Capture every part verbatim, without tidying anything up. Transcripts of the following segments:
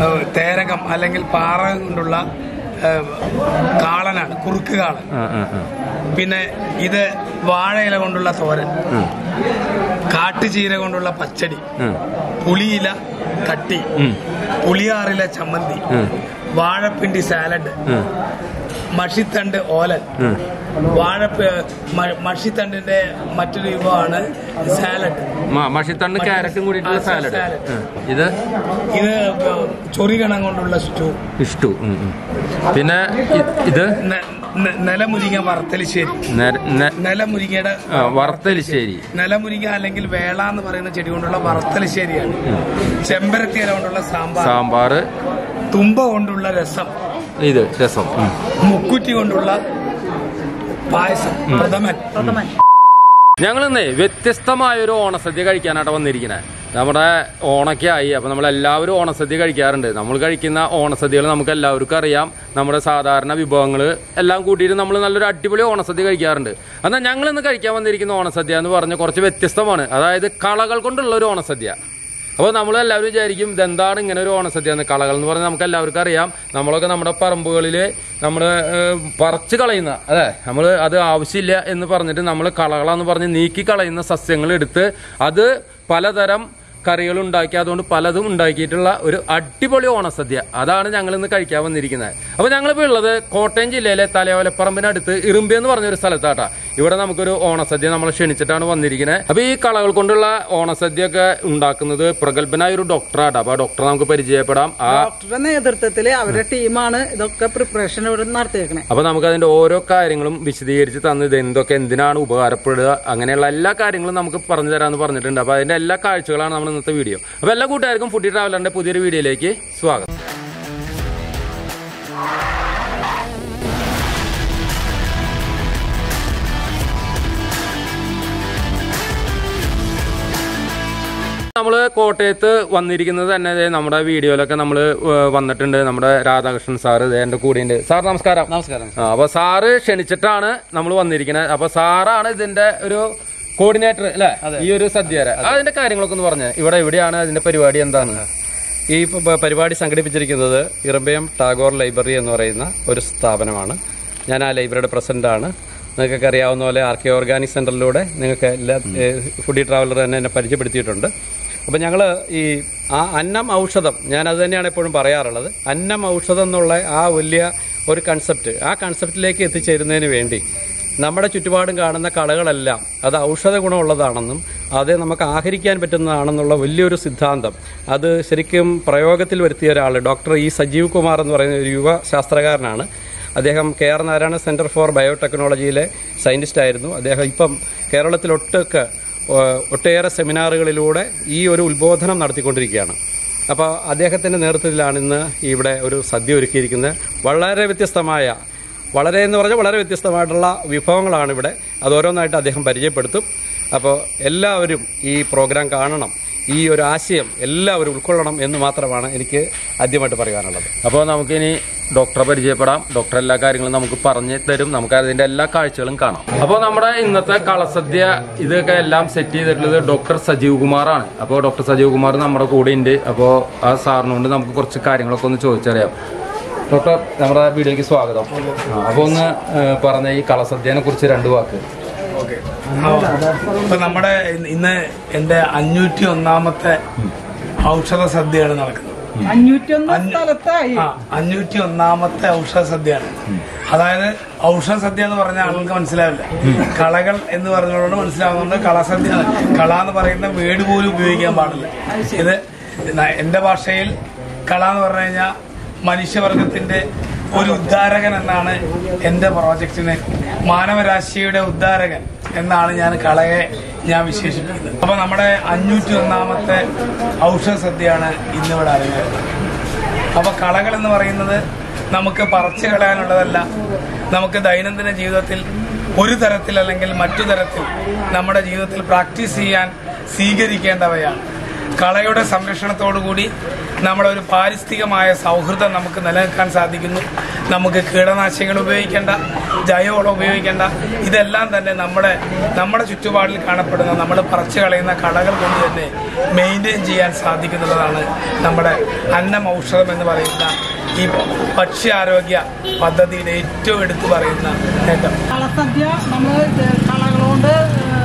തേരകം അല്ലെങ്കിൽ പാറ കൊണ്ടുള്ള കാളനാണ്, കുറുക്ക് കാളൻ. പിന്നെ ഇത് വാഴയില കൊണ്ടുള്ള തോരൻ, കാട്ടുചീര കൊണ്ടുള്ള പച്ചടി, പുളിയില കട്ടി, പുളിയാറില ചമ്മന്തി, വാഴപ്പിണ്ടി സാലഡ്, മഷിത്തണ്ട് ഓലൻ. വാഴ മഷിത്തണ്ടിന്റെ മറ്റൊരു വിഭവമാണ് സാലഡ്. മഷിത്തണ്ട് ക്യാരറ്റും കൂടിയിട്ടുള്ള സാലഡ്. ഇത് ഇത് ചൊറികണം കൊണ്ടുള്ള സ്റ്റൂ സ്റ്റൂ പിന്നെ ഇത് നിലമുരിങ്ങ വറുത്തലിശ്ശേരി. നിലമുരിങ്ങയുടെ വറുത്തലിശ്ശേരി, നിലമുരിങ്ങ അല്ലെങ്കിൽ വേള എന്ന് പറയുന്ന ചെടി കൊണ്ടുള്ള വറുത്തലിശ്ശേരിയാണ്. ചെമ്പരത്തിയില കൊണ്ടുള്ള സാമ്പാർ സാമ്പാർ തുമ്പ കൊണ്ടുള്ള രസം, ഇത് രസം, മുക്കുറ്റി കൊണ്ടുള്ള പായസം, പ്രഥമൻ. ഞങ്ങളിന്നേ വ്യത്യസ്തമായ ഒരു ഓണസദ്യ കഴിക്കാനായിട്ട് വന്നിരിക്കുന്നത്. നമ്മുടെ ഓണൊക്കെ ആയി, അപ്പൊ നമ്മളെല്ലാവരും ഓണസദ്യ കഴിക്കാറുണ്ട്. നമ്മൾ കഴിക്കുന്ന ഓണസദ്യകൾ നമുക്ക് എല്ലാവർക്കും അറിയാം. നമ്മുടെ സാധാരണ വിഭവങ്ങൾ എല്ലാം കൂട്ടിയിട്ട് നമ്മൾ നല്ലൊരു അടിപൊളി ഓണസദ്യ കഴിക്കാറുണ്ട്. എന്നാൽ ഞങ്ങൾ ഇന്ന് കഴിക്കാൻ വന്നിരിക്കുന്ന ഓണസദ്യ എന്ന് പറഞ്ഞാൽ കുറച്ച് വ്യത്യസ്തമാണ്. അതായത് കളകൾ കൊണ്ടുള്ള ഒരു ഓണസദ്യ. അപ്പോൾ നമ്മളെല്ലാവരും വിചാരിക്കും ഇതെന്താണ് ഇങ്ങനെ ഒരു ഓണസദ്യ എന്ന്. കളകൾ എന്ന് പറഞ്ഞാൽ നമുക്ക് എല്ലാവർക്കും അറിയാം. നമ്മളൊക്കെ നമ്മുടെ പറമ്പുകളിൽ നമ്മൾ പറിച്ച് കളയുന്ന, അതെ, നമ്മൾ അത് ആവശ്യമില്ല എന്ന് പറഞ്ഞിട്ട് നമ്മൾ കളകളാന്ന് പറഞ്ഞ് നീക്കി കളയുന്ന സസ്യങ്ങൾ എടുത്ത് അത് പലതരം കറികൾ ഉണ്ടാക്കി, അതുകൊണ്ട് പലതും ഉണ്ടാക്കിയിട്ടുള്ള ഒരു അടിപൊളി ഓണസദ്യ. അതാണ് ഞങ്ങൾ ഇന്ന് കഴിക്കാൻ വന്നിരിക്കുന്നത്. അപ്പോൾ ഞങ്ങളിപ്പോൾ ഉള്ളത് കോട്ടയം ജില്ലയിലെ തലയോലപ്പറമ്പിനടുത്ത് ഇറുമ്പി എന്ന് പറഞ്ഞൊരു സ്ഥലത്താട്ടാ. ഇവിടെ നമുക്കൊരു ഓണസദ്യ നമ്മൾ ക്ഷണിച്ചിട്ടാണ് വന്നിരിക്കുന്നത്. അപ്പോൾ ഈ കളകൾ കൊണ്ടുള്ള ഓണസദ്യ ഒക്കെ ഉണ്ടാക്കുന്നത് പ്രഗത്ഭനായ ഒരു ഡോക്ടറാണ്. അപ്പോൾ ആ ഡോക്ടറെ നമുക്ക് പരിചയപ്പെടാം. ആ ഡോക്ടറുടെ നേതൃത്വത്തിൽ അവരുടെ ടീമാണ് ഇതൊക്കെ പ്രിപ്പറേഷൻ ഇവിടെ നടത്തിയേക്കണേ. അപ്പോൾ നമുക്ക് അതിന്റെ ഓരോ കാര്യങ്ങളും വിശദീകരിച്ച് തന്നു, ഇത് എന്തൊക്കെ എന്തിനാണ് ഉപകാരപ്പെടുക, അങ്ങനെയുള്ള എല്ലാ കാര്യങ്ങളും നമുക്ക് പറഞ്ഞു തരാമെന്ന് പറഞ്ഞിട്ടുണ്ട്. അപ്പോൾ അതിന്റെ എല്ലാ കാഴ്ചകളാണ് നമ്മൾ ഇന്നത്തെ വീഡിയോ. അപ്പോൾ എല്ലാ കൂട്ടുകാർക്കും ഫുഡി ട്രാവലറിന്റെ പുതിയൊരു വീഡിയോയിലേക്ക് സ്വാഗതം. നമ്മള് കോട്ടയത്ത് വന്നിരിക്കുന്നത് തന്നെ നമ്മുടെ വീഡിയോയിലൊക്കെ നമ്മൾ വന്നിട്ടുണ്ട്. നമ്മുടെ രാധാകൃഷ്ണൻ സാറ് എന്റെ കൂടെയുണ്ട്. സാർ നമസ്കാരം. നമസ്കാരം. അപ്പൊ സാറ് ക്ഷണിച്ചിട്ടാണ് നമ്മൾ വന്നിരിക്കുന്നത്. അപ്പൊ സാറാണ് ഇതിന്റെ ഒരു കോർഡിനേറ്റർ അല്ലെ, ഈ ഒരു സദ്യ. അതിന്റെ കാര്യങ്ങളൊക്കെ ഒന്ന് പറഞ്ഞ്, ഇവിടെ എവിടെയാണ് അതിന്റെ പരിപാടി, എന്താണ് ഈ പരിപാടി സംഘടിപ്പിച്ചിരിക്കുന്നത്? ഇറമ്പയം ടാഗോർ ലൈബ്രറി എന്ന് പറയുന്ന ഒരു സ്ഥാപനമാണ്. ഞാൻ ആ ലൈബ്രറിയുടെ പ്രസിഡന്റാണ്. നിങ്ങൾക്കൊക്കെ അറിയാവുന്ന പോലെ ആർ കെ ഓർഗാനിക് സെന്ററിലൂടെ നിങ്ങൾക്ക് എല്ലാ ഫുഡി ട്രാവലർ തന്നെ എന്നെ പരിചയപ്പെടുത്തിയിട്ടുണ്ട്. അപ്പം ഞങ്ങൾ ഈ ആ അന്നം ഔഷധം, ഞാനത് തന്നെയാണ് എപ്പോഴും പറയാറുള്ളത്. അന്നം ഔഷധം എന്നുള്ള ആ വലിയ ഒരു കൺസെപ്റ്റ്, ആ കൺസെപ്റ്റിലേക്ക് എത്തിച്ചേരുന്നതിന് വേണ്ടി നമ്മുടെ ചുറ്റുപാടും കാണുന്ന കളകളെല്ലാം അത് ഔഷധ ഗുണമുള്ളതാണെന്നും അത് നമുക്ക് ആഹരിക്കാൻ പറ്റുന്നതാണെന്നുള്ള വലിയൊരു സിദ്ധാന്തം അത് ശരിക്കും പ്രയോഗത്തിൽ വരുത്തിയ ഒരാൾ ഡോക്ടർ ഇ സജീവ് കുമാർ എന്ന് പറയുന്ന ഒരു യുവ ശാസ്ത്രകാരനാണ്. അദ്ദേഹം K R Narayana centre for ബയോടെക്നോളജിയിലെ സയന്റിസ്റ്റ് ആയിരുന്നു. അദ്ദേഹം ഇപ്പം കേരളത്തിലൊട്ടൊക്കെ ഒട്ടേറെ സെമിനാറുകളിലൂടെ ഈ ഒരു ഉത്ബോധനം നടത്തിക്കൊണ്ടിരിക്കുകയാണ്. അപ്പോൾ അദ്ദേഹത്തിൻ്റെ നേതൃത്വത്തിലാണ് ഇന്ന് ഇവിടെ ഒരു സദ്യ ഒരുക്കിയിരിക്കുന്നത്. വളരെ വ്യത്യസ്തമായ, വളരെ എന്ന് പറഞ്ഞാൽ വളരെ വ്യത്യസ്തമായിട്ടുള്ള വിഭവങ്ങളാണ് ഇവിടെ. അത് ഓരോന്നായിട്ട് അദ്ദേഹം പരിചയപ്പെടുത്തും. അപ്പോൾ എല്ലാവരും ഈ പ്രോഗ്രാം കാണണം, ഈ ഒരു ആശയം എല്ലാവരും ഉൾക്കൊള്ളണം എന്ന് മാത്രമാണ് എനിക്ക് ആദ്യമായിട്ട് പറയാനുള്ളത്. അപ്പോൾ നമുക്കിനി ഡോക്ടറെ പരിചയപ്പെടാം. ഡോക്ടർ എല്ലാ കാര്യങ്ങളും നമുക്ക് പറഞ്ഞു തരും. നമുക്ക് അതിന്റെ എല്ലാ കാഴ്ചകളും കാണാം. അപ്പോൾ നമ്മുടെ ഇന്നത്തെ കളസദ്യ ഇതൊക്കെ എല്ലാം സെറ്റ് ചെയ്തിട്ടുള്ളത് ഡോക്ടർ സജീവ് കുമാറാണ്. അപ്പോൾ ഡോക്ടർ സജീവ് കുമാർ നമ്മുടെ കൂടെ ഉണ്ട്. അപ്പോൾ ആ സാറിനോട് നമുക്ക് കുറച്ച് കാര്യങ്ങളൊക്കെ ഒന്ന് ചോദിച്ചറിയാം. ഡോക്ടർ, നമ്മുടെ വീഡിയോയ്ക്ക് സ്വാഗതം. അപ്പോൾ ഒന്ന് പറഞ്ഞ ഈ കളസദ്യനെ കുറിച്ച് രണ്ട് വാക്ക്. ഓക്കെ, ഇപ്പൊ നമ്മുടെ ഇന്ന് എന്റെ അഞ്ഞൂറ്റി ഒന്നാമത്തെ ഔഷധ സദ്യയാണ് നടക്കുന്നത്. അഞ്ഞൂറ്റി ഒന്നാമത്തെ ഔഷധ സദ്യയാണ്. അതായത് ഔഷധ സദ്യ എന്ന് പറഞ്ഞാൽ ആളുകൾക്ക് മനസ്സിലാവില്ല. കളകൾ എന്ന് പറഞ്ഞുകൊണ്ട് മനസ്സിലാവുന്നുണ്ട് കളസദ്യ. കള എന്ന് പറയുന്ന വേട് പോലും ഉപയോഗിക്കാൻ പാടില്ല. ഇത് എന്റെ ഭാഷയിൽ കള എന്ന് പറഞ്ഞു കഴിഞ്ഞാൽ മനുഷ്യവർഗത്തിന്റെ ഒരു ഉദ്ധാരകൻ എന്നാണ് എന്റെ പ്രോജക്റ്റിന്. മാനവരാശിയുടെ ഉദ്ധാരകൻ എന്നാണ് ഞാൻ കളയെ ഞാൻ വിശേഷിപ്പിക്കുന്നത്. അപ്പൊ നമ്മുടെ അഞ്ഞൂറ്റി ഒന്നാമത്തെ ഔഷധ സദ്യയാണ് ഇന്നിവിടെ അറിയുന്നത്. അപ്പൊ കളകൾ എന്ന് പറയുന്നത് നമുക്ക് പറിച്ചു കളയാനുള്ളതല്ല, നമുക്ക് ദൈനംദിന ജീവിതത്തിൽ ഒരു തരത്തിൽ അല്ലെങ്കിൽ മറ്റു തരത്തിൽ നമ്മുടെ ജീവിതത്തിൽ പ്രാക്ടീസ് ചെയ്യാൻ സ്വീകരിക്കേണ്ടവയാണ്. കളയുടെ സംരക്ഷണത്തോടുകൂടി നമ്മുടെ ഒരു പാരിസ്ഥിതികമായ സൗഹൃദം നമുക്ക് നിലനിൽക്കാൻ സാധിക്കുന്നു. നമുക്ക് കീടനാശിനികൾ ഉപയോഗിക്കേണ്ട, ജൈവവളം ഉപയോഗിക്കേണ്ട, ഇതെല്ലാം തന്നെ നമ്മുടെ നമ്മുടെ ചുറ്റുപാടിൽ കാണപ്പെടുന്ന നമ്മൾ പറിച്ചു കളയുന്ന കളകൾ കൊണ്ട് തന്നെ മെയിൻറ്റെയിൻ ചെയ്യാൻ സാധിക്കുന്നുള്ളതാണ് നമ്മുടെ അന്നം ഔഷധം എന്ന് പറയുന്ന ഈ ഭക്ഷ്യാരോഗ്യ പദ്ധതിയുടെ ഏറ്റവും എടുത്തു പറയുന്ന നേട്ടം. കളസദ്യ നമ്മൾ കളകളുകൊണ്ട്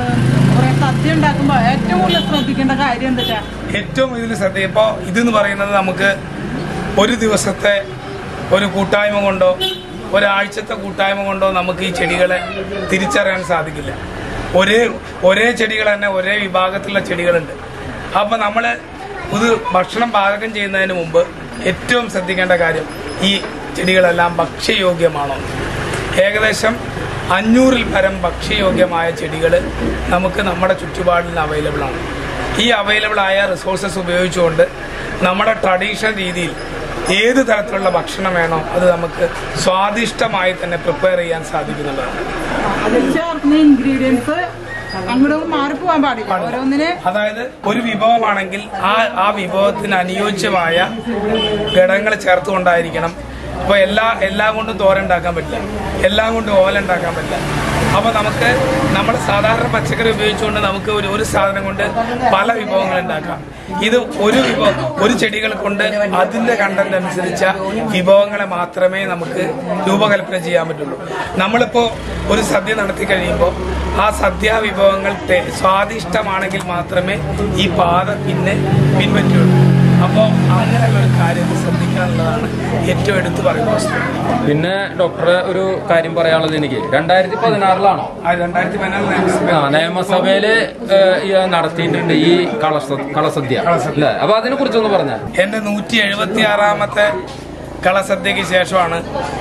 കുറെ സദ്യ ഉണ്ടാക്കുമ്പോൾ ഏറ്റവും കൂടുതൽ ശ്രദ്ധിക്കേണ്ട കാര്യം എന്താ? ഏറ്റവും ഇതിൽ ശ്രദ്ധ ഇപ്പോൾ ഇതെന്ന് പറയുന്നത് നമുക്ക് ഒരു ദിവസത്തെ ഒരു കൂട്ടായ്മ കൊണ്ടോ ഒരാഴ്ചത്തെ കൂട്ടായ്മ കൊണ്ടോ നമുക്ക് ഈ ചെടികളെ തിരിച്ചറിയാൻ സാധിക്കില്ല. ഒരേ ഒരേ ചെടികൾ തന്നെ ഒരേ വിഭാഗത്തിലുള്ള ചെടികളുണ്ട്. അപ്പോൾ നമ്മൾ ഇത് ഭക്ഷണം പാചകം ചെയ്യുന്നതിന് മുമ്പ് ഏറ്റവും ശ്രദ്ധിക്കേണ്ട കാര്യം ഈ ചെടികളെല്ലാം ഭക്ഷ്യയോഗ്യമാണോ. ഏകദേശം അഞ്ഞൂറിൽ പരം ഭക്ഷ്യയോഗ്യമായ ചെടികൾ നമുക്ക് നമ്മുടെ ചുറ്റുപാടിൽ അവൈലബിൾ ആണ്. ഈ അവൈലബിൾ ആയ റിസോഴ്സസ് ഉപയോഗിച്ചുകൊണ്ട് നമ്മുടെ ട്രഡീഷണൽ രീതിയിൽ ഏത് തരത്തിലുള്ള ഭക്ഷണം വേണോ അത് നമുക്ക് സ്വാദിഷ്ടമായി തന്നെ പ്രിപ്പയർ ചെയ്യാൻ സാധിക്കുന്നുള്ളതാണ്. അതിൽ ചേർക്കുന്ന ഇൻഗ്രീഡിയൻസ് അങ്ങോട്ട് മാറിപ്പോവാൻ പാടില്ല. ഓരോന്നിന് അതായത് ഒരു വിഭവമാണെങ്കിൽ ആ ആ വിഭവത്തിന് അനുയോജ്യമായ ഘടകങ്ങൾ ചേർത്തുകൊണ്ടായിരിക്കണം. അപ്പൊ എല്ലാ എല്ലാം കൊണ്ടും തോരൻ ഉണ്ടാക്കാൻ പറ്റില്ല, എല്ലാം കൊണ്ടും ഓല ഉണ്ടാക്കാൻ പറ്റില്ല. അപ്പൊ നമുക്ക് നമ്മൾ സാധാരണ പച്ചക്കറി ഉപയോഗിച്ചുകൊണ്ട് നമുക്ക് ഒരു ഒരു സാധനം കൊണ്ട് പല വിഭവങ്ങൾ ഉണ്ടാക്കാം. ഇത് ഒരു വിഭവം ഒരു ചെടികൾ കൊണ്ട് അതിന്റെ കണ്ടന്റ് അനുസരിച്ച വിഭവങ്ങളെ മാത്രമേ നമുക്ക് രൂപകൽപ്പന ചെയ്യാൻ പറ്റുള്ളൂ. നമ്മളിപ്പോ ഒരു സദ്യ നടത്തി കഴിയുമ്പോൾ ആ സദ്യാ വിഭവങ്ങൾ സ്വാദിഷ്ടമാണെങ്കിൽ മാത്രമേ ഈ പാത പിന്നെ പിൻപറ്റുള്ളൂ. അപ്പോൾ അങ്ങനെയുള്ള ഒരു കാര്യം ശ്രദ്ധിക്കാനുള്ളതാണ് ഏറ്റവും എടുത്തു പറയുന്ന വസ്തു. പിന്നെ ഡോക്ടറെ ഒരു കാര്യം പറയാനുള്ളത്, എനിക്ക് രണ്ടായിരത്തി പതിനാറിലാണോ രണ്ടായിരത്തി പതിനാറ് നിയമസഭയില് നടത്തിയിട്ടുണ്ട് ഈ കളസദ്യ അല്ലേ? അപ്പൊ അതിനെ കുറിച്ചൊന്ന് പറഞ്ഞാൽ. എന്റെ നൂറ്റി എഴുപത്തി ആറാമത്തെ കളസദ്യക്ക് ശേഷമാണ്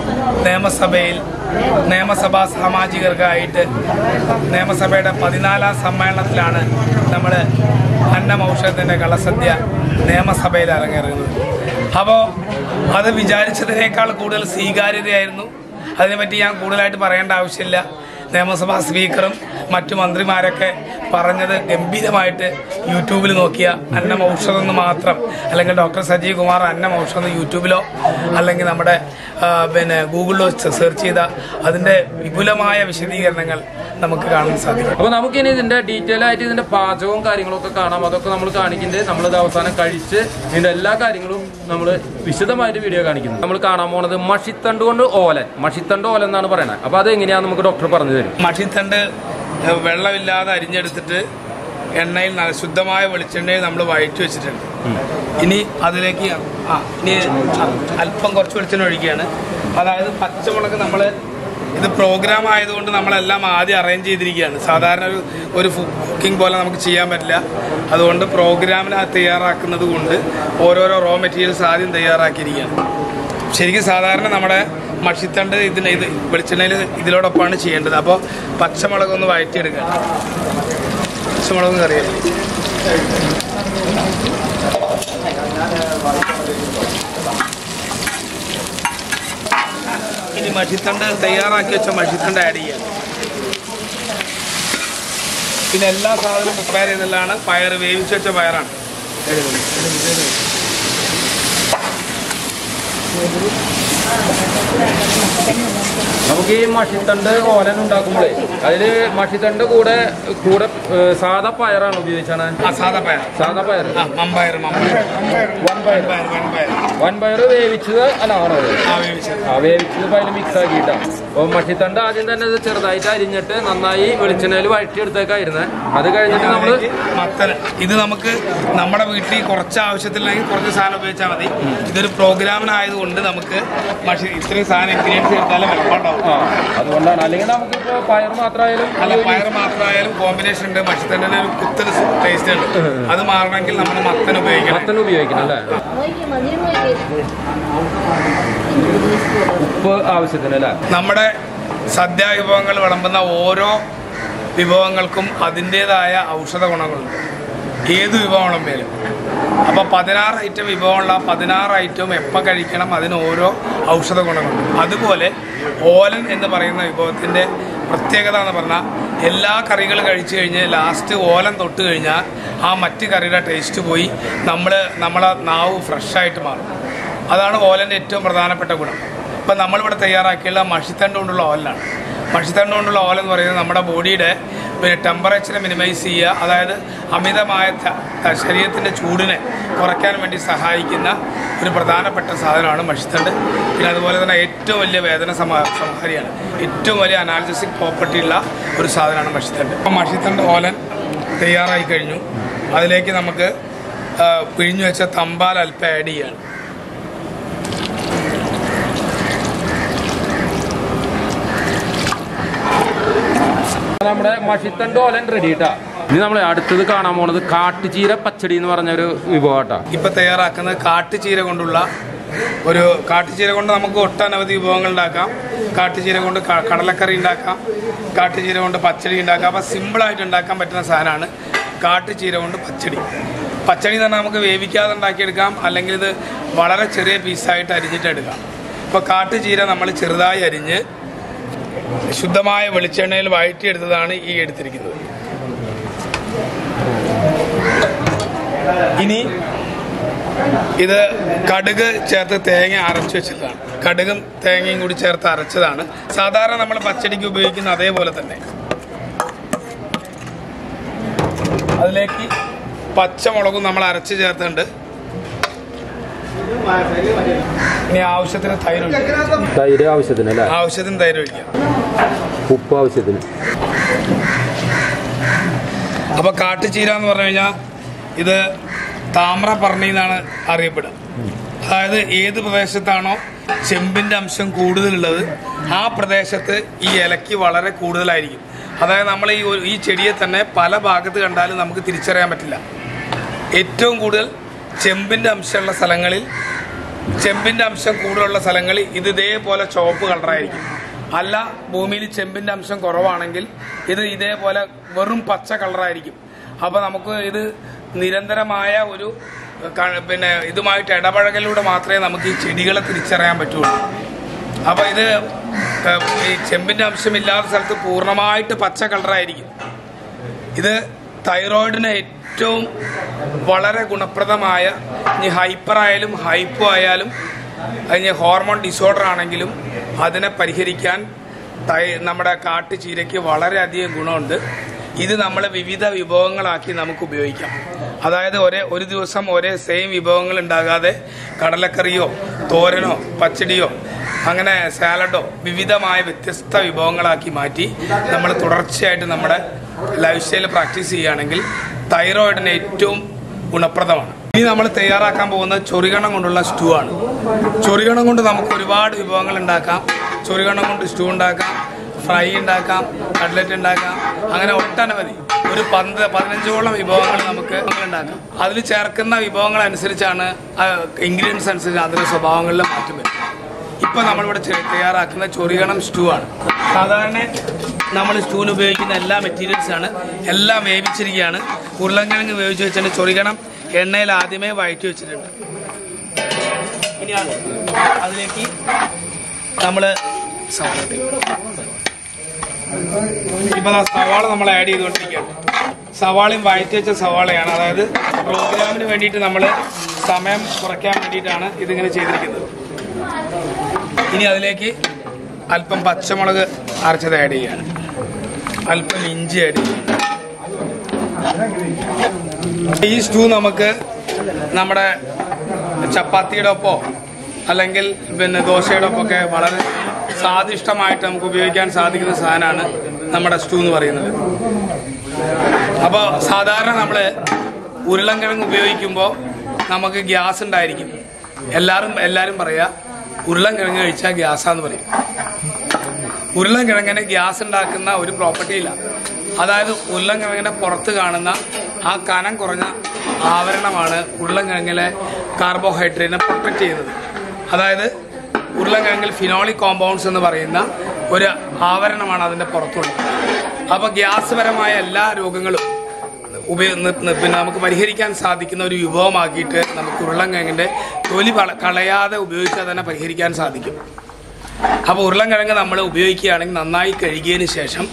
നിയമസഭയിൽ നിയമസഭാ സാമാജികർക്കായിട്ട് നിയമസഭയുടെ പതിനാലാം സമ്മേളനത്തിലാണ് നമ്മൾ അന്നം ഔഷധത്തിന്റെ കളസദ്യ നിയമസഭയിൽ അരങ്ങേറുന്നത്. അപ്പോൾ അത് വിചാരിച്ചതിനേക്കാൾ കൂടുതൽ സ്വീകാര്യതയായിരുന്നു. അതിനെപ്പറ്റി ഞാൻ കൂടുതലായിട്ട് പറയേണ്ട ആവശ്യമില്ല. നിയമസഭാ സ്പീക്കറും മറ്റു മന്ത്രിമാരൊക്കെ പറഞ്ഞത് ഗംഭീരമായിട്ട് യൂട്യൂബിൽ നോക്കിയ അന്നം ഔഷധം എന്ന് മാത്രം, അല്ലെങ്കിൽ ഡോക്ടർ സജീവ് കുമാർ അന്നം ഔഷധം യൂട്യൂബിലോ അല്ലെങ്കിൽ നമ്മുടെ പിന്നെ ഗൂഗിളിലോ സെർച്ച് ചെയ്ത അതിന്റെ വിപുലമായ വിശദീകരണങ്ങൾ നമുക്ക് കാണാൻ സാധിക്കും. അപ്പൊ നമുക്കിനി ഇതിന്റെ ഡീറ്റെയിൽ ആയിട്ട് ഇതിന്റെ പാചകവും കാര്യങ്ങളൊക്കെ കാണാം. അതൊക്കെ നമ്മൾ കാണിക്കുന്നുണ്ട്. നമ്മളിത് അവസാനം കഴിച്ച് ഇതിന്റെ എല്ലാ കാര്യങ്ങളും നമ്മൾ വിശദമായിട്ട് വീഡിയോ കാണിക്കുന്നു. നമ്മൾ കാണാൻ പോണത് മഷിത്തണ്ട് കൊണ്ട് ഓലൻ, മഷിത്തണ്ട് ഓലൻ എന്നാണ് പറയുന്നത്. അപ്പൊ അത് എങ്ങനെയാന്ന് നമുക്ക് ഡോക്ടർ പറഞ്ഞു തരും. മഷിത്തണ്ട് വെള്ളമില്ലാതെ അരിഞ്ഞെടുത്തിട്ട് എണ്ണയിൽ നല്ല ശുദ്ധമായ വെളിച്ചെണ്ണയിൽ നമ്മൾ വഴറ്റി വെച്ചിട്ടുണ്ട്. ഇനി അതിലേക്ക് ആ ഇനി അല്പം കുറച്ച് വെളിച്ചെണ്ണ ഒഴിക്കുകയാണ്. അതായത് പച്ചമുളക് നമ്മൾ ഇത് പ്രോഗ്രാം ആയതുകൊണ്ട് നമ്മളെല്ലാം ആദ്യം അറേഞ്ച് ചെയ്തിരിക്കുകയാണ്. സാധാരണ ഒരു ഒരു കുക്കിംഗ് പോലെ നമുക്ക് ചെയ്യാൻ പറ്റില്ല. അതുകൊണ്ട് പ്രോഗ്രാമിന് തയ്യാറാക്കുന്നത് കൊണ്ട് ഓരോരോ റോ മെറ്റീരിയൽസ് ആദ്യം തയ്യാറാക്കിയിരിക്കുകയാണ്. ശരിക്കും സാധാരണ നമ്മുടെ മഷിത്തണ്ട് ഇതിന് ഇത് വെളിച്ചെണ്ണയിൽ ഇതിലോടൊപ്പമാണ് ചെയ്യേണ്ടത്. അപ്പോൾ പച്ചമുളകൊന്ന് വഴറ്റിയെടുക്കുക. പച്ചമുളകും കറിയായി ഇനി മഷിത്തണ്ട് തയ്യാറാക്കി വെച്ച മഷിത്തണ്ട് ആഡ് ചെയ്യാം. പിന്നെ എല്ലാ സാധനവും പ്രിപ്പയർ ചെയ്തല്ലാണ് പയർ വേവിച്ച് വെച്ച പയറാണ്. നമുക്ക് ഈ മഷിത്തണ്ട് ഓലൻ ഉണ്ടാക്കുമ്പോഴേ അതില് മഷിത്തണ്ട് കൂടെ കൂടെ സാധാ പയറാണ് ഉപയോഗിച്ചാണ്. സാധാ പയർ സാധാ പയർ മമ്പയർ വൻ പയർ വേവിച്ചത് അല്ല ആണോ? ആ വേവിച്ചത് അതിൽ മിക്സ് ആക്കിയിട്ടാണ്. അപ്പോൾ മഷിത്തണ്ട് ആദ്യം തന്നെ ഇത് ചെറുതായിട്ട് അരിഞ്ഞിട്ട് നന്നായി വെളിച്ചെണ്ണയിൽ വഴറ്റിയെടുത്തേക്കായിരുന്നേ. അത് കഴിഞ്ഞിട്ട് നമ്മൾ മത്തൻ ഇത് നമുക്ക് നമ്മുടെ വീട്ടിൽ കുറച്ച് ആവശ്യത്തില്ലെങ്കിൽ കുറച്ച് സാധനം ഉപയോഗിച്ചാൽ മതി. ഇതൊരു പ്രോഗ്രാമിനായതുകൊണ്ട് നമുക്ക് മഷി ഇത്രയും സാധനം ഇൻഗ്രീഡിയൻസ് എടുത്താലും എളുപ്പമുണ്ടാവും. അതുകൊണ്ടാണ്. അല്ലെങ്കിൽ നമുക്കിപ്പോ പയർ മാത്രമായാലും അല്ല പയർ മാത്രമായാലും കോമ്പിനേഷൻ ഉണ്ട്. മഷിത്തണ്ടിന് ഒരു കുത്തൽ ടേസ്റ്റ് ഉണ്ട്. അത് മാറണമെങ്കിൽ നമ്മൾ മത്തൻ ഉപയോഗിക്കണം. മത്തൻ ഉപയോഗിക്കണം അല്ലേ? ഉപ്പ് ആവശ്യത്തിന് അല്ലേ? നമ്മുടെ സദ്യാ വിഭവങ്ങൾ വിളമ്പുന്ന ഓരോ വിഭവങ്ങൾക്കും അതിൻ്റെതായ ഔഷധ ഗുണങ്ങളുണ്ട്. ഏത് വിഭവം വിളമ്പിയാലും. അപ്പോൾ പതിനാറ് ഐറ്റം വിഭവമുള്ള പതിനാറ് ഐറ്റവും എപ്പോൾ കഴിക്കണം അതിന് ഓരോ ഔഷധ ഗുണങ്ങളുണ്ട്. അതുപോലെ ഓലൻ എന്ന് പറയുന്ന വിഭവത്തിൻ്റെ പ്രത്യേകത എന്ന് പറഞ്ഞാൽ എല്ലാ കറികൾ കഴിച്ചു കഴിഞ്ഞ് ലാസ്റ്റ് ഓലൻ തൊട്ട് കഴിഞ്ഞാൽ ആ മറ്റ് കറിയുടെ ടേസ്റ്റ് പോയി നമ്മൾ നമ്മളെ നാവ് ഫ്രഷായിട്ട് മാറും. അതാണ് ഓലൻ്റെ ഏറ്റവും പ്രധാനപ്പെട്ട ഗുണം. ഇപ്പം നമ്മളിവിടെ തയ്യാറാക്കിയുള്ള മഷിത്തണ്ട് കൊണ്ടുള്ള ഓലനാണ്. മഷിത്തണ്ട് കൊണ്ടുള്ള ഓല എന്ന് പറയുന്നത് നമ്മുടെ ബോഡിയുടെ പിന്നെ ടെമ്പറേച്ചറെ മിനിമൈസ് ചെയ്യുക, അതായത് അമിതമായ ശരീരത്തിൻ്റെ ചൂടിനെ കുറയ്ക്കാൻ വേണ്ടി സഹായിക്കുന്ന ഒരു പ്രധാനപ്പെട്ട സാധനമാണ് മഷിത്തണ്ട്. പിന്നെ അതുപോലെ തന്നെ ഏറ്റവും വലിയ വേദന സമ സംഹാരിയാണ്, ഏറ്റവും വലിയ അനാൽജസിക് പ്രോപ്പർട്ടി ഉള്ള ഒരു സാധനമാണ് മഷിത്തണ്ട്. അപ്പം മഷിത്തണ്ട് ഓലൻ തയ്യാറായി കഴിഞ്ഞു. അതിലേക്ക് നമുക്ക് പിഴിഞ്ഞു വെച്ച തമ്പാൽ അല്പം ആഡ് ചെയ്യാണ്. നമ്മുടെ മഷിത്തണ്ട് ഓലൻ റെഡി കേട്ടാ. ഇനി നമ്മൾ അടുത്തത് കാണാൻ പോണത് കാട്ടുചീര പച്ചടി എന്ന് പറഞ്ഞൊരു വിഭവട്ടാ. ഇപ്പൊ തയ്യാറാക്കുന്നത് കാട്ടുചീര കൊണ്ടുള്ള ഒരു കാട്ടുചീര കൊണ്ട് നമുക്ക് ഒട്ടനവധി വിഭവങ്ങൾ ഉണ്ടാക്കാം. കാട്ടുചീര കൊണ്ട് കടലക്കറി ഉണ്ടാക്കാം, കാട്ടുചീര കൊണ്ട് പച്ചടി ഉണ്ടാക്കാം. അപ്പം സിമ്പിളായിട്ട് ഉണ്ടാക്കാൻ പറ്റുന്ന സാധനമാണ് കാട്ടുചീര കൊണ്ട് പച്ചടി. പച്ചടി തന്നെ നമുക്ക് വേവിക്കാതെ ഉണ്ടാക്കിയെടുക്കാം, അല്ലെങ്കിൽ ഇത് വളരെ ചെറിയ പീസായിട്ട് അരിഞ്ഞിട്ട് എടുക്കാം. ഇപ്പോൾ കാട്ടുചീര നമ്മൾ ചെറുതായി അരിഞ്ഞ് ശുദ്ധമായ വെളിച്ചെണ്ണയിൽ വഴറ്റിയെടുത്തതാണ് ഈ എടുത്തിരിക്കുന്നത്. ഇനി ഇത് കടുക് ചേർത്ത് തേങ്ങ അരച്ചു വെച്ചതാണ്. കടുകും തേങ്ങയും കൂടി ചേർത്ത് അരച്ചതാണ്. സാധാരണ നമ്മൾ പച്ചടിക്ക് ഉപയോഗിക്കുന്ന അതേപോലെ തന്നെ. അതിലേക്ക് പച്ചമുളകും നമ്മൾ അരച്ച് ചേർത്തുണ്ട്. ഇനി ആവശ്യത്തിന് തൈര് ഒഴിക്കാം. തൈര് ആവശ്യത്തിന് അല്ലേ? ആവശ്യത്തിന് തൈര് ഒഴിക്കാം. ഉപ്പ് ആവശ്യത്തിന്. അപ്പൊ കാട്ടുചീര എന്ന് പറഞ്ഞു കഴിഞ്ഞാൽ ഇത് താമ്രപർണി എന്നാണ് അറിയപ്പെടുക. അതായത് ഏത് പ്രദേശത്താണോ ചെമ്പിന്റെ അംശം കൂടുതലുള്ളത് ആ പ്രദേശത്ത് ഈ ഇലയ്ക്ക് വളരെ കൂടുതലായിരിക്കും. അതായത് നമ്മൾ ഈ ഈ ചെടിയെ തന്നെ പല ഭാഗത്ത് കണ്ടാലും നമുക്ക് തിരിച്ചറിയാൻ പറ്റില്ല. ഏറ്റവും കൂടുതൽ ചെമ്പിന്റെ അംശമുള്ള സ്ഥലങ്ങളിൽ, ചെമ്പിന്റെ അംശം കൂടുതലുള്ള സ്ഥലങ്ങളിൽ ഇത് ഇതേപോലെ ചുവപ്പ് കളറായിരിക്കും. അല്ല, ഭൂമിയിൽ ചെമ്പിന്റെ അംശം കുറവാണെങ്കിൽ ഇത് ഇതേപോലെ വെറും പച്ച കളറായിരിക്കും. അപ്പൊ നമുക്ക് ഇത് നിരന്തരമായ ഒരു പിന്നെ ഇതുമായിട്ട് ഇടപഴകലിലൂടെ മാത്രമേ നമുക്ക് ഈ ചെടികളെ തിരിച്ചറിയാൻ പറ്റുള്ളൂ. അപ്പൊ ഇത് ഈ ചെമ്പിന്റെ അംശമില്ലാത്ത സ്ഥലത്ത് പൂർണ്ണമായിട്ട് പച്ച കളറായിരിക്കും. ഇത് തൈറോയിഡിന് ഏറ്റവും വളരെ ഗുണപ്രദമായ, ഇനി ഹൈപ്പർ ആയാലും ഹൈപ്പോ ആയാലും അതിന് ഹോർമോൺ ഡിസോർഡർ ആണെങ്കിലും അതിനെ പരിഹരിക്കാൻ തൈ നമ്മുടെ കാട്ടുചീരയ്ക്ക് വളരെയധികം ഗുണമുണ്ട്. ഇത് നമ്മൾ വിവിധ വിഭവങ്ങളാക്കി നമുക്ക് ഉപയോഗിക്കാം. അതായത് ഒരേ ഒരു ദിവസം ഒരേ സെയിം വിഭവങ്ങൾ ഉണ്ടാകാതെ കടലക്കറിയോ തോരനോ പച്ചടിയോ അങ്ങനെ സാലഡോ വിവിധമായ വ്യത്യസ്ത വിഭവങ്ങളാക്കി മാറ്റി നമ്മൾ തുടർച്ചയായിട്ട് നമ്മുടെ ലൈഫ് സ്റ്റൈൽ പ്രാക്ടീസ് ചെയ്യുകയാണെങ്കിൽ തൈറോയിഡിന് ഏറ്റവും ഗുണപ്രദമാണ്. ഇനി നമ്മൾ തയ്യാറാക്കാൻ പോകുന്നത് ചൊറികണം കൊണ്ടുള്ള സ്റ്റൂ ആണ്. ചൊറികണം കൊണ്ട് നമുക്ക് ഒരുപാട് വിഭവങ്ങൾ ഉണ്ടാക്കാം. ചൊറികണം കൊണ്ട് സ്റ്റൂ ഉണ്ടാക്കാം, ഫ്രൈ ഉണ്ടാക്കാം, കട്ട്ലറ്റ് ഉണ്ടാക്കാം, അങ്ങനെ ഒട്ടനവധി ഒരു പന്ത് പതിനഞ്ചോളം വിഭവങ്ങൾ നമുക്ക് ഉണ്ടാക്കാം. അതിൽ ചേർക്കുന്ന വിഭവങ്ങൾ അനുസരിച്ചാണ്, ഇൻഗ്രീഡിയൻസ് അനുസരിച്ച് അതിൻ്റെ സ്വഭാവങ്ങളിൽ മാറ്റം വരും. ഇപ്പം നമ്മളിവിടെ തയ്യാറാക്കുന്ന ചൊറികണം സ്റ്റൂ ആണ്. സാധാരണ നമ്മൾ സ്റ്റൂവിന് ഉപയോഗിക്കുന്ന എല്ലാ മെറ്റീരിയൽസാണ്, എല്ലാം വേവിച്ചിരിക്കുകയാണ്. ഉരുളൻകിഴങ്ങ് വേവിച്ച് വെച്ചിട്ട് ചൊറികണം എണ്ണയിൽ ആദ്യമേ വഴറ്റി വെച്ചിട്ടുണ്ട്. ഇനി അതിലേക്ക് നമ്മൾ ഇപ്പൊ സവാള നമ്മൾ ആഡ് ചെയ്തുകൊണ്ടിരിക്കുകയാണ്. സവാളയും വഴറ്റി വെച്ച സവാളയാണ്. അതായത് പ്രോഗ്രാമിന് വേണ്ടിയിട്ട് നമ്മൾ സമയം കുറയ്ക്കാൻ വേണ്ടിയിട്ടാണ് ഇതിങ്ങനെ ചെയ്തിരിക്കുന്നത്. ഇനി അതിലേക്ക് അല്പം പച്ചമുളക് അരച്ചത് ആഡ് ചെയ്യാണ്, അല്പം ഇഞ്ചി ആഡ് ചെയ്യും. ഈ സ്റ്റൂ നമുക്ക് നമ്മുടെ ചപ്പാത്തിയുടെ ഒപ്പോ അല്ലെങ്കിൽ പിന്നെ ദോശയുടെ ഒപ്പമൊക്കെ വളരെ സ്വാദിഷ്ടമായിട്ട് നമുക്ക് ഉപയോഗിക്കാൻ സാധിക്കുന്ന സാധനമാണ് നമ്മുടെ സ്റ്റൂ എന്ന് പറയുന്നത്. അപ്പോൾ സാധാരണ നമ്മൾ ഉരുളൻകിഴങ്ങ് ഉപയോഗിക്കുമ്പോൾ നമുക്ക് ഗ്യാസ് ഉണ്ടായിരിക്കും. എല്ലാവരും എല്ലാവരും പറയാ ഉരുളൻകിഴങ്ങ് കഴിച്ചാൽ ഗ്യാസാന്ന് പറയും. ഉരുളൻകിഴങ്ങിന് ഗ്യാസ് ഉണ്ടാക്കുന്ന ഒരു പ്രോപ്പർട്ടി ഇല്ല. അതായത് ഉരുളൻകിഴങ്ങിന്റെ പുറത്ത് കാണുന്ന ആ കനം കുറഞ്ഞ ആവരണമാണ് ഉരുളൻകിഴങ്ങിലെ കാർബോഹൈഡ്രേറ്റിനെ പ്രൊട്ടക്ട് ചെയ്യുന്നത്. അതായത് ഉരുളൻകിഴങ്ങിൽ ഫിനോളിക് കോമ്പൗണ്ട്സ് എന്ന് പറയുന്ന ഒരു ആവരണമാണ് അതിന്റെ പുറത്തുള്ളത്. അപ്പൊ ഗ്യാസ് പരമായ എല്ലാ രോഗങ്ങളും പിന്നെ നമുക്ക് പരിഹരിക്കാൻ സാധിക്കുന്ന ഒരു വിഭവമാക്കിയിട്ട് നമുക്ക് ഉരുളൻകിഴങ്ങിന്റെ തൊലി കളയാതെ ഉപയോഗിച്ചാൽ തന്നെ പരിഹരിക്കാൻ സാധിക്കും. അപ്പോൾ ഉരുളൻകിഴങ്ങ് നമ്മൾ ഉപയോഗിക്കുകയാണെങ്കിൽ നന്നായി കഴുകിയതിന് ശേഷം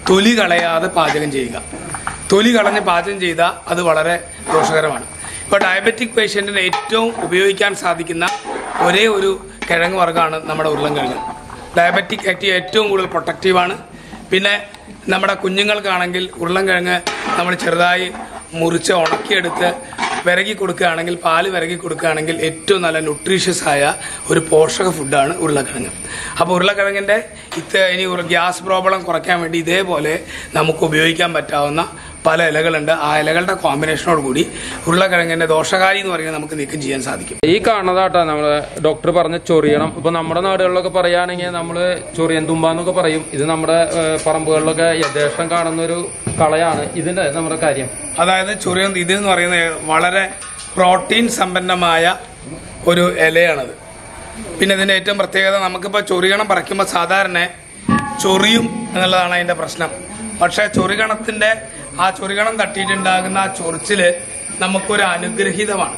തൊലി കളയാതെ പാചകം ചെയ്യുക. തൊലി കളഞ്ഞ് പാചകം ചെയ്താൽ അത് വളരെ ദോഷകരമാണ്. ഇപ്പോൾ ഡയബറ്റിക് പേഷ്യൻറ്റിന് ഏറ്റവും ഉപയോഗിക്കാൻ സാധിക്കുന്ന ഒരേ ഒരു കിഴങ്ങ് വർഗ്ഗമാണ് നമ്മുടെ ഉരുളൻകിഴങ്ങ്. ഡയബറ്റിക് ആക്ടി ഏറ്റവും കൂടുതൽ പ്രൊട്ടക്റ്റീവാണ്. പിന്നെ നമ്മുടെ കുഞ്ഞുങ്ങൾക്കാണെങ്കിൽ ഉരുളൻകിഴങ്ങ് നമ്മൾ ചെറുതായി മുറിച്ച് ഉണക്കിയെടുത്ത് വിരകി കൊടുക്കുകയാണെങ്കിൽ, പാല് വിരകി കൊടുക്കുകയാണെങ്കിൽ ഏറ്റവും നല്ല ന്യൂട്രീഷ്യസ് ആയ ഒരു പോഷക ഫുഡാണ് ഉരുളക്കിഴങ്ങ്. അപ്പോൾ ഉരുളക്കിഴങ്ങിൻ്റെ ഇത് ഇനി ഗ്യാസ് പ്രോബ്ലം കുറയ്ക്കാൻ വേണ്ടി ഇതേപോലെ നമുക്ക് ഉപയോഗിക്കാൻ പറ്റാവുന്ന പല ഇലകളുണ്ട്. ആ ഇലകളുടെ കോമ്പിനേഷനോട് കൂടി ഉരുളക്കിഴങ്ങിൻ്റെ ദോഷകാരി എന്ന് പറയുന്നത് നമുക്ക് നീക്കം ചെയ്യാൻ സാധിക്കും. ഈ കാണുന്നതാട്ടോ നമ്മള് ഡോക്ടർ പറഞ്ഞ ചൊറിയണം. ഇപ്പൊ നമ്മുടെ നാടുകളിലൊക്കെ പറയുകയാണെങ്കിൽ നമ്മള് ചൊറിയൻ തുമ്പാന്നൊക്കെ പറയും. ഇത് നമ്മുടെ പറമ്പുകളിലൊക്കെ യഥേഷ്ടം കാണുന്ന ഒരു കളയാണ്. ഇതിന്റെ നമ്മുടെ കാര്യം അതായത് ചൊറിയൻ ഇതെന്ന് പറയുന്നത് വളരെ പ്രോട്ടീൻ സമ്പന്നമായ ഒരു ഇലയാണത്. പിന്നെ ഇതിന്റെ ഏറ്റവും പ്രത്യേകത, നമുക്കിപ്പോൾ ചൊറിയണം പറിക്കുമ്പോൾ സാധാരണ ചൊറിയും എന്നുള്ളതാണ് അതിന്റെ പ്രശ്നം. പക്ഷെ ചൊറികണത്തിന്റെ ആ ചൊറികണം തട്ടിയിട്ടുണ്ടാകുന്ന ആ ചൊറിച്ചില് നമുക്കൊരു അനുഗ്രഹീതമാണ്.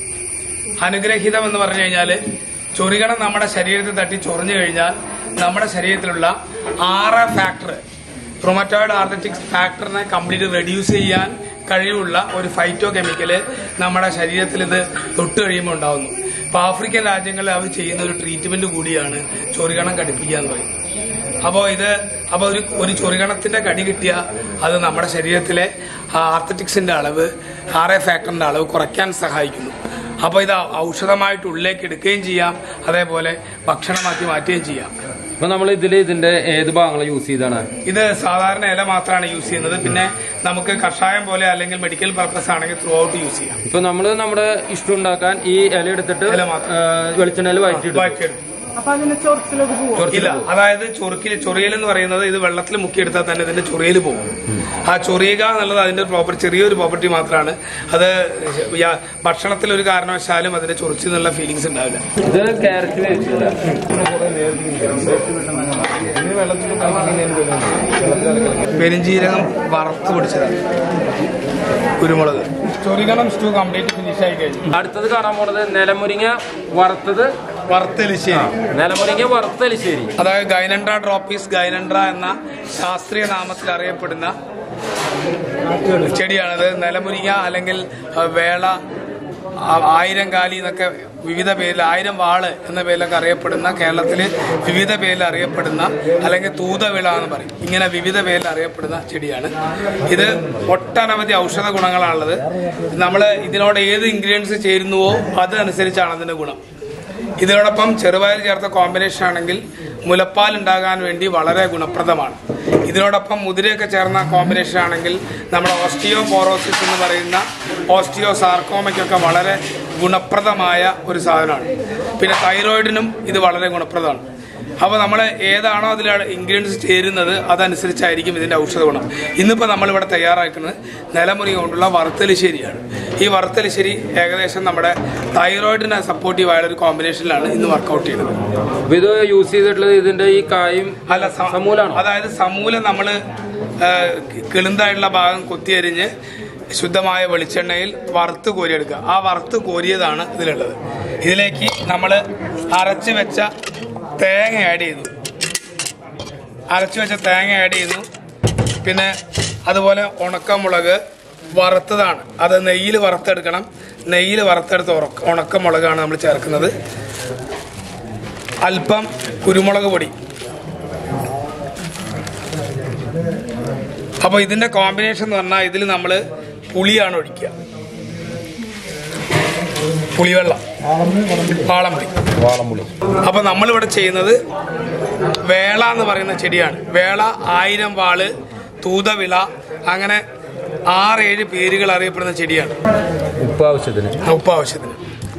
അനുഗ്രഹീതം എന്ന് പറഞ്ഞു കഴിഞ്ഞാൽ ചൊറികണം നമ്മുടെ ശരീരത്തിൽ തട്ടി ചൊറിഞ്ഞു കഴിഞ്ഞാൽ നമ്മുടെ ശരീരത്തിലുള്ള ആറ് ഫാക്ടർ, റൊമറ്റോയിഡ് ആർത്രൈറ്റിസ് ഫാക്ടറിനെ കംപ്ലീറ്റ് റെഡ്യൂസ് ചെയ്യാൻ കഴിവുള്ള ഒരു ഫൈറ്റോ കെമിക്കല് നമ്മുടെ ശരീരത്തിൽ ഇത് തൊട്ട് കഴിയുമ്പോൾ ഉണ്ടാവുന്നു. ഇപ്പൊ ആഫ്രിക്കൻ രാജ്യങ്ങളിൽ അവർ ചെയ്യുന്ന ഒരു ട്രീറ്റ്മെന്റ് കൂടിയാണ് ചൊറികണം കടിപ്പിക്കുക എന്ന് പറയുന്നത്. അപ്പോൾ ഇത് അപ്പോൾ ഒരു ഒരു ചൊറികണത്തിന്റെ കടി കിട്ടിയാൽ അത് നമ്മുടെ ശരീരത്തിലെ ആർത്തറ്റിക്സിന്റെ അളവ്, ആർ എ ഫാക്ടറിന്റെ അളവ് കുറയ്ക്കാൻ സഹായിക്കുന്നു. അപ്പോൾ ഇത് ഔഷധമായിട്ട് ഉള്ളിലേക്ക് എടുക്കുകയും ചെയ്യാം, അതേപോലെ ഭക്ഷണമാക്കി മാറ്റുകയും ചെയ്യാം. ഇപ്പൊ നമ്മൾ ഇതിൽ ഇതിന്റെ ഏത് ഭാഗങ്ങൾ യൂസ് ചെയ്താണ്? ഇത് സാധാരണ ഇല മാത്രമാണ് യൂസ് ചെയ്യുന്നത്. പിന്നെ നമുക്ക് കഷായം പോലെ അല്ലെങ്കിൽ മെഡിക്കൽ പർപ്പസ് ആണെങ്കിൽ ത്രൂ ഔട്ട് യൂസ് ചെയ്യാം. ഇപ്പൊ നമ്മള് നമ്മുടെ ഇഷ്ടം ഉണ്ടാക്കാൻ ഈ ഇല എടുത്തിട്ട് വെളിച്ചെണ്ണയിൽ വഴറ്റിയെടുക്കും. അപ്പൊ അതിന് ചൊറിച്ചിലൊക്കെ പോകും? ഇല്ല, അതായത് ചൊറുക്കിൽ ചൊറിയൽ എന്ന് പറയുന്നത് ഇത് വെള്ളത്തിൽ മുക്കിയെടുത്താൽ തന്നെ ഇതിന്റെ ചൊറിയൽ പോകും. ആ ചൊറിയുക എന്നുള്ളത് അതിന്റെ പ്രോപ്പർ ചെറിയൊരു പ്രോപ്പർട്ടി മാത്രമാണ്. അത് ഭക്ഷണത്തിൽ ഒരു കാരണവശാലും അതിന്റെ ചൊറിച്ചിൽ എന്നുള്ള ഫീലിങ്സ് ഉണ്ടാവില്ല. ഇത് ക്യാരറ്റ് പെരുംജീരകം വറുത്ത് പൊടിച്ചതാണ്, കുരുമുളക്. ചൊറികണം സ്റ്റൂ കംപ്ലീറ്റ് ഫിനിഷ് ആയി കഴിഞ്ഞു. അടുത്തത് കാണാൻ പോണത് നിലമുരിങ്ങ വറുത്തത്, വറുത്തലിശ്ശേരി. നിലമുരിങ്ങ വറുത്തലിശ്ശേരി അതായത് ഗൈനൻഡ്ര ഡ്രോപ്പീസ് ഗൈനൻഡ്ര എന്ന ശാസ്ത്രീയ നാമത്തിൽ അറിയപ്പെടുന്ന ചെടിയാണിത്. നിലമുരിങ്ങ അല്ലെങ്കിൽ വേള, ആയിരം കാലി എന്നൊക്കെ വിവിധ പേരിൽ, ആയിരം വാള് എന്ന പേരിലൊക്കെ അറിയപ്പെടുന്ന, കേരളത്തിൽ വിവിധ പേരിൽ അറിയപ്പെടുന്ന, അല്ലെങ്കിൽ തൂതവിള എന്ന് പറയും, ഇങ്ങനെ വിവിധ പേരിൽ അറിയപ്പെടുന്ന ചെടിയാണ് ഇത്. ഒട്ടനവധി ഔഷധ ഗുണങ്ങളാണുള്ളത്. നമ്മൾ ഇതിനോട് ഏത് ഇൻഗ്രീഡിയൻസ് ചേരുന്നുവോ അതനുസരിച്ചാണ് അതിന്റെ ഗുണം. ഇതിനോടൊപ്പം ചെറുപയർ ചേർത്ത കോമ്പിനേഷൻ ആണെങ്കിൽ മുലപ്പാൽ ഉണ്ടാകാൻ വേണ്ടി വളരെ ഗുണപ്രദമാണ്. ഇതിനോടൊപ്പം മുതിരയൊക്കെ ചേർന്ന കോമ്പിനേഷൻ ആണെങ്കിൽ നമ്മുടെ ഓസ്റ്റിയോപോറോസിസ് എന്ന് പറയുന്ന ഓസ്റ്റിയോ സാർക്കോമയ്ക്കൊക്കെ വളരെ ഗുണപ്രദമായ ഒരു സാധനമാണ്. പിന്നെ തൈറോയിഡിനും ഇത് വളരെ ഗുണപ്രദമാണ്. അപ്പോൾ നമ്മൾ ഏതാണോ അതിൽ ഇൻഗ്രീഡിയൻസ് ചേരുന്നത് അതനുസരിച്ചായിരിക്കും ഇതിന്റെ ഔഷധ ഗുണം. ഇന്നിപ്പോൾ നമ്മളിവിടെ തയ്യാറാക്കുന്നത് നിലമുരിങ്ങ കൊണ്ടുള്ള വറുത്തലിശ്ശേരിയാണ്. ഈ വറുത്തലിശ്ശേരി ഏകദേശം നമ്മുടെ തൈറോയിഡിനെ സപ്പോർട്ടീവായ ഒരു കോമ്പിനേഷനിലാണ് ഇന്ന് വർക്കൗട്ട് ചെയ്യുന്നത്. ഇത് യൂസ് ചെയ്തിട്ടുള്ളത് ഇതിന്റെ ഈ കായും അല്ല സമൂലമാണ്. അതായത് സമൂലം നമ്മൾ കിളുന്തായിട്ടുള്ള ഭാഗം കൊത്തിയരിഞ്ഞ് ശുദ്ധമായ വെളിച്ചെണ്ണയിൽ വറുത്ത് കോരിയെടുക്കുക. ആ വറുത്ത് കോരിയതാണ് ഇതിലുള്ളത്. ഇതിലേക്ക് നമ്മൾ അരച്ച് വെച്ച തേങ്ങ ആഡ് ചെയ്തു അരച്ചു വെച്ച തേങ്ങ ആഡ് ചെയ്യുന്നു. പിന്നെ അതുപോലെ ഉണക്കമുളക് വറുത്തതാണ്, അത് നെയ്യിൽ വറുത്തെടുക്കണം. നെയ്യിൽ വറുത്തെടുത്ത ഉണക്കമുളകാണ് നമ്മൾ ചേർക്കുന്നത്. അല്പം കുരുമുളക് പൊടി. അപ്പോൾ ഇതിന്റെ കോമ്പിനേഷൻ എന്ന് പറഞ്ഞാൽ ഇതിൽ നമ്മൾ പുളിയാണ് ഒഴിക്കുക, പുളിവെള്ളം, വാളംപുളി. വാളംപുളി. അപ്പൊ നമ്മളിവിടെ ചെയ്യുന്നത് വേള എന്ന് പറയുന്ന ചെടിയാണ്. വേള, ആയിരം വാള്, തൂതവിള, അങ്ങനെ ആറേഴ് പേരുകൾ അറിയപ്പെടുന്ന ചെടിയാണ്. ഉപ്പ് ആവശ്യത്തിന് ഉപ്പ് ആവശ്യത്തിന്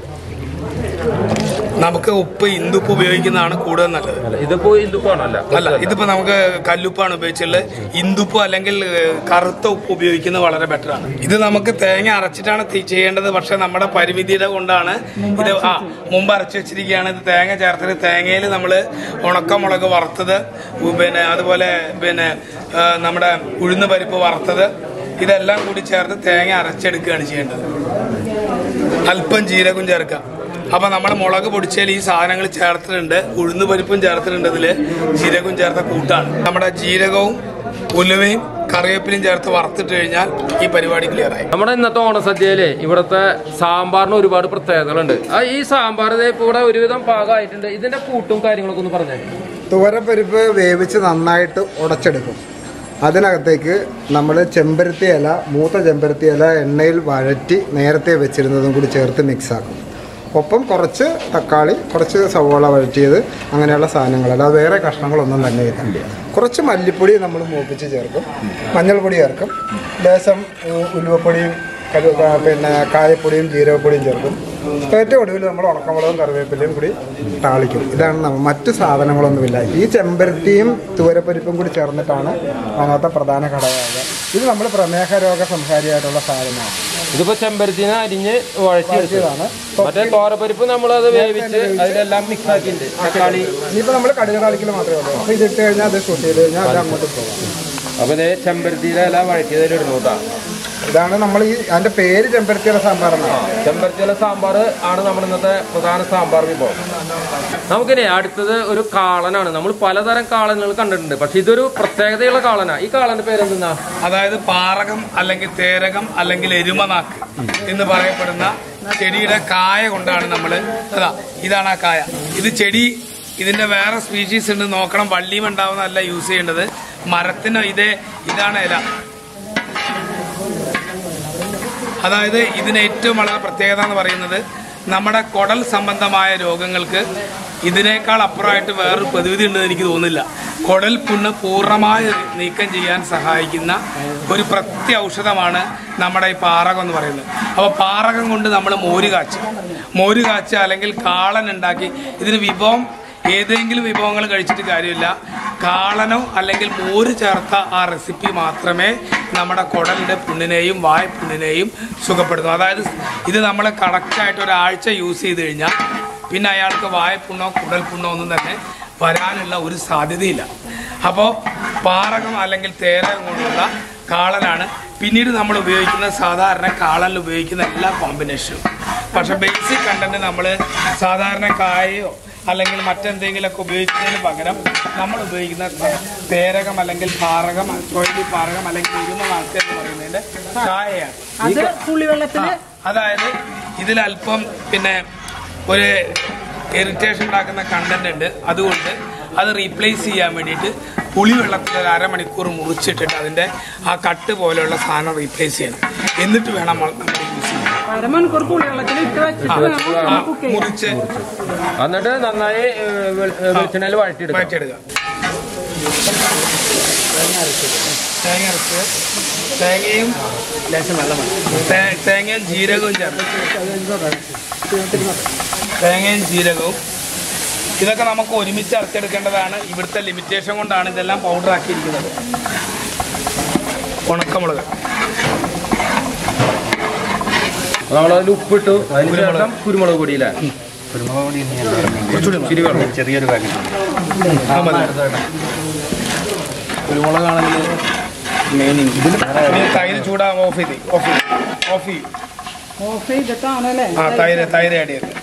നമുക്ക് ഉപ്പ് ഇന്ദുപ്പ് ഉപയോഗിക്കുന്നതാണ് കൂടുതൽ നല്ലത്. ഇതിപ്പോ ഇന്ദുപ്പാണല്ല, അല്ല ഇതിപ്പോ നമുക്ക് കല്ലുപ്പാണ് ഉപയോഗിച്ചുള്ളത്. ഇന്ദുപ്പ് അല്ലെങ്കിൽ കറുത്ത ഉപ്പ് ഉപയോഗിക്കുന്നത് വളരെ ബെറ്ററാണ്. ഇത് നമുക്ക് തേങ്ങ അരച്ചിട്ടാണ് ചെയ്യേണ്ടത്. പക്ഷെ നമ്മുടെ പരിമിതിയുടെ കൊണ്ടാണ് ഇത് ആ മുമ്പ് അരച്ചു വെച്ചിരിക്കുകയാണ്. ഇത് തേങ്ങ ചേർത്തിട്ട് തേങ്ങയിൽ നമ്മൾ ഉണക്കമുളക് വറുത്തത്, പിന്നെ അതുപോലെ പിന്നെ നമ്മുടെ ഉഴുന്ന് പരിപ്പ് വറുത്തത്, ഇതെല്ലാം കൂടി ചേർത്ത് തേങ്ങ അരച്ചെടുക്കുകയാണ് ചെയ്യേണ്ടത്. അല്പം ജീരകം ചേർക്കാം. അപ്പൊ നമ്മൾ മുളക് പൊടിച്ചാൽ ഈ സാധനങ്ങൾ ചേർത്തിട്ടുണ്ട്, ഉഴുന്ന് പരിപ്പും ചേർത്തിട്ടുണ്ട്, ഇതില് ജീരകവും ചേർത്ത കൂട്ടാണ്. നമ്മുടെ ജീരകവും ഉലുവയും കറിവേപ്പിലയും ചേർത്ത് വറുത്തിട്ട് കഴിഞ്ഞാൽ ഈ പരിപാടി ക്ലിയർ ആയി. നമ്മുടെ ഇന്നത്തെ ഓണസദ്യയിലെ ഇവിടുത്തെ സാമ്പാറിന് ഒരുപാട് പ്രത്യേകതകളുണ്ട്. ഈ സാമ്പാർ ഇപ്പൊ ഇവിടെ ഒരുവിധം പാകമായിട്ടുണ്ട്. ഇതിന്റെ കൂട്ടും കാര്യങ്ങളൊക്കെ ഒന്ന് പറഞ്ഞേ. തുവരപ്പരിപ്പ് വേവിച്ച് നന്നായിട്ട് ഉടച്ചെടുക്കും. അതിനകത്തേക്ക് നമ്മൾ ചെമ്പരത്തി ഇല, മൂത്ത ചെമ്പരത്തി ഇല എണ്ണയിൽ വഴറ്റി നേരത്തെ വെച്ചിരുന്നതും കൂടി ചേർത്ത് മിക്സാക്കും. ഒപ്പം കുറച്ച് തക്കാളി, കുറച്ച് സവോള വഴറ്റിയത്, അങ്ങനെയുള്ള സാധനങ്ങളല്ല, അത് വേറെ കഷ്ണങ്ങളൊന്നും തന്നെ ഇല്ല. കുറച്ച് മല്ലിപ്പൊടി നമ്മൾ മൂപ്പിച്ച് ചേർക്കും, മഞ്ഞൾപ്പൊടി ചേർക്കും, ലേശം ഉലുവപ്പൊടിയും പിന്നെ കായപ്പൊടിയും ജീരകപ്പൊടിയും ചേർക്കും. ഏറ്റവും ഒടുവിൽ നമ്മൾ ഉണക്കമുളകും കറിവേപ്പിലയും കൂടി താളിക്കും. ഇതാണ് നമ്മൾ, മറ്റു സാധനങ്ങളൊന്നുമില്ല. ഈ ചെമ്പരത്തിയും തുവരപ്പരിപ്പും കൂടി ചേർന്നിട്ടാണ് അതിനകത്തെ പ്രധാന ഘടകമാകുക. ഇത് നമ്മൾ പ്രമേഹ രോഗ സംഹാരിയായിട്ടുള്ള സാധനമാണ്. ഇതിപ്പോ ചെമ്പരത്തിനെ അരിഞ്ഞ് വഴറ്റിയതാണ്. മറ്റേ തോരപ്പരിപ്പ് നമ്മളത് വേവിച്ച് അതിലെല്ലാം മിക്സ് ആക്കിയിട്ടുണ്ട്. തക്കാളി ഇനിയിപ്പോൾ നമ്മൾ കടുക് താളിക്കൽ മാത്രമേ ഉള്ളൂ. അപ്പോൾ ഇതിട്ട് കഴിഞ്ഞാൽ അത് ഷൂട്ട് ചെയ്ത് കഴിഞ്ഞാൽ അത് അങ്ങോട്ട് പോകാം. അപ്പൊ ഇത് ചെമ്പരത്തിയിലെ എല്ലാം വഴറ്റിയതിൽ ഇടുന്നു കേട്ടോ. ഇതാണ് നമ്മൾ ഈ അതിന്റെ പേര് ചെമ്പരത്തിയില സാമ്പാർ എന്നാണ്. ചെമ്പരത്തിയില സാമ്പാർ ആണ് നമ്മൾ ഇന്നത്തെ പ്രധാന സാമ്പാർ വിഭവം. നമുക്കിനി അടുത്തത് ഒരു കാളനാണ്. നമ്മൾ പലതരം കാളനുകൾ കണ്ടിട്ടുണ്ട്, പക്ഷെ ഇതൊരു പ്രത്യേകതയുള്ള കാളനാ. ഈ കാളന്റെ പേരെന്താ? അതായത് പാറകം അല്ലെങ്കിൽ തേരകം അല്ലെങ്കിൽ എരുമനാക്ക് എന്ന് പറയപ്പെടുന്ന ചെടിയുടെ കായ കൊണ്ടാണ് നമ്മൾ, അതാ ഇതാണ് ആ കായ. ഇത് ചെടി, ഇതിന്റെ വേറെ സ്പീഷീസ് ഉണ്ട്, നോക്കണം. വള്ളിയും ഉണ്ടാവുന്നതല്ല യൂസ് ചെയ്യേണ്ടത്, മരത്തിന് ഇതേ ഇതാണ് ഇല. അതായത് ഇതിന് ഏറ്റവും വളരെ പ്രത്യേകത എന്ന് പറയുന്നത് നമ്മുടെ കുടൽ സംബന്ധമായ രോഗങ്ങൾക്ക് ഇതിനേക്കാൾ അപ്പുറമായിട്ട് വേറൊരു പ്രതിവിധി ഉണ്ടെന്ന് എനിക്ക് തോന്നുന്നില്ല. കുടൽ പുണ്ണ് പൂർണ്ണമായി നീക്കം ചെയ്യാൻ സഹായിക്കുന്ന ഒരു പ്രത്യൗഷധമാണ് നമ്മുടെ ഈ പാറകം എന്ന് പറയുന്നത്. അപ്പോൾ പാറകം കൊണ്ട് നമ്മൾ മോര് കാച്ചി മോര് കാച്ചി അല്ലെങ്കിൽ കാളൻ ഉണ്ടാക്കി, ഇതിന് വിഭവം ഏതെങ്കിലും വിഭവങ്ങൾ കഴിച്ചിട്ട് കാര്യമില്ല. കാളനോ അല്ലെങ്കിൽ മോര് ചേർത്ത ആ റെസിപ്പി മാത്രമേ നമ്മുടെ കുടലിൻ്റെ പുണ്ണിനെയും വായ പുണ്ണിനെയും സുഖപ്പെടുത്തുന്നു. അതായത് ഇത് നമ്മൾ കറക്റ്റായിട്ട് ഒരാഴ്ച യൂസ് ചെയ്ത് കഴിഞ്ഞാൽ പിന്നെ അയാൾക്ക് വായപ്പുണ്ണോ കുടൽ പുണ്ണോ ഒന്നും തന്നെ വരാനുള്ള ഒരു സാധ്യതയില്ല. അപ്പോൾ പാറകം അല്ലെങ്കിൽ തേരകം കൊണ്ടുള്ള കാളനാണ് പിന്നീട് നമ്മൾ ഉപയോഗിക്കുന്ന സാധാരണ കാളനിൽ ഉപയോഗിക്കുന്ന എല്ലാ കോമ്പിനേഷനും. പക്ഷെ ബേസിക് കണ്ടന്റ് നമ്മൾ സാധാരണ കായയോ അല്ലെങ്കിൽ മറ്റെന്തെങ്കിലുമൊക്കെ ഉപയോഗിക്കുന്നതിന് പകരം നമ്മൾ ഉപയോഗിക്കുന്ന തേരകം അല്ലെങ്കിൽ പാറകം, ചുഴലി പാറകം അല്ലെങ്കിൽ ഇരുന്ന നാൾക്ക് എന്ന് പറയുന്നതിന്റെ കായയാണ്. അതായത് ഇതിലല്പം പിന്നെ ഒരു ഇറിറ്റേഷൻ ഉണ്ടാക്കുന്ന കണ്ടന്റ് ഉണ്ട്. അതുകൊണ്ട് അത് റീപ്ലേസ് ചെയ്യാൻ വേണ്ടിയിട്ട് പുളിവെള്ളത്തിൽ ഒരു അരമണിക്കൂർ മുറിച്ചിട്ടിട്ട് അതിന്റെ ആ കട്ട് പോലെയുള്ള സാധനം റീപ്ലേസ് ചെയ്യണം. എന്നിട്ട് വേണം നമ്മൾ യൂസ് ചെയ്യാൻ. മുറിച്ച് എന്നിട്ട് നന്നായി വെളിച്ചെണ്ണയിൽ വഴറ്റിയെടുക്കുക. വഴറ്റിയെടുക്കുക തേങ്ങ അരച്ച് തേങ്ങയും ലേശം വെള്ളമാണ് തേങ്ങയും ജീരകവും ചേർത്ത് തേങ്ങയും ജീരകവും ഇതൊക്കെ നമുക്ക് ഒരുമിച്ച് അരച്ചെടുക്കേണ്ടതാണ്. ഇവിടുത്തെ ലിമിറ്റേഷൻ കൊണ്ടാണ് ഇതെല്ലാം പൗഡർ ആക്കിയിരിക്കുന്നത്. ഉണക്കമുളക് നമ്മളതിൽ ഉപ്പിട്ടു, അതിനുശേഷം കുരുമുളക് പൊടിയില്ല ചെറിയൊരു കുരുമുളകാണെങ്കിൽ തൈര് ചൂടാ ഓഫ് ചെയ്ത് ഓഫ് ചെയ്ത് ഓഫ് ചെയ്യും. ആ തൈര് തൈര് ആഡ് ചെയ്ത്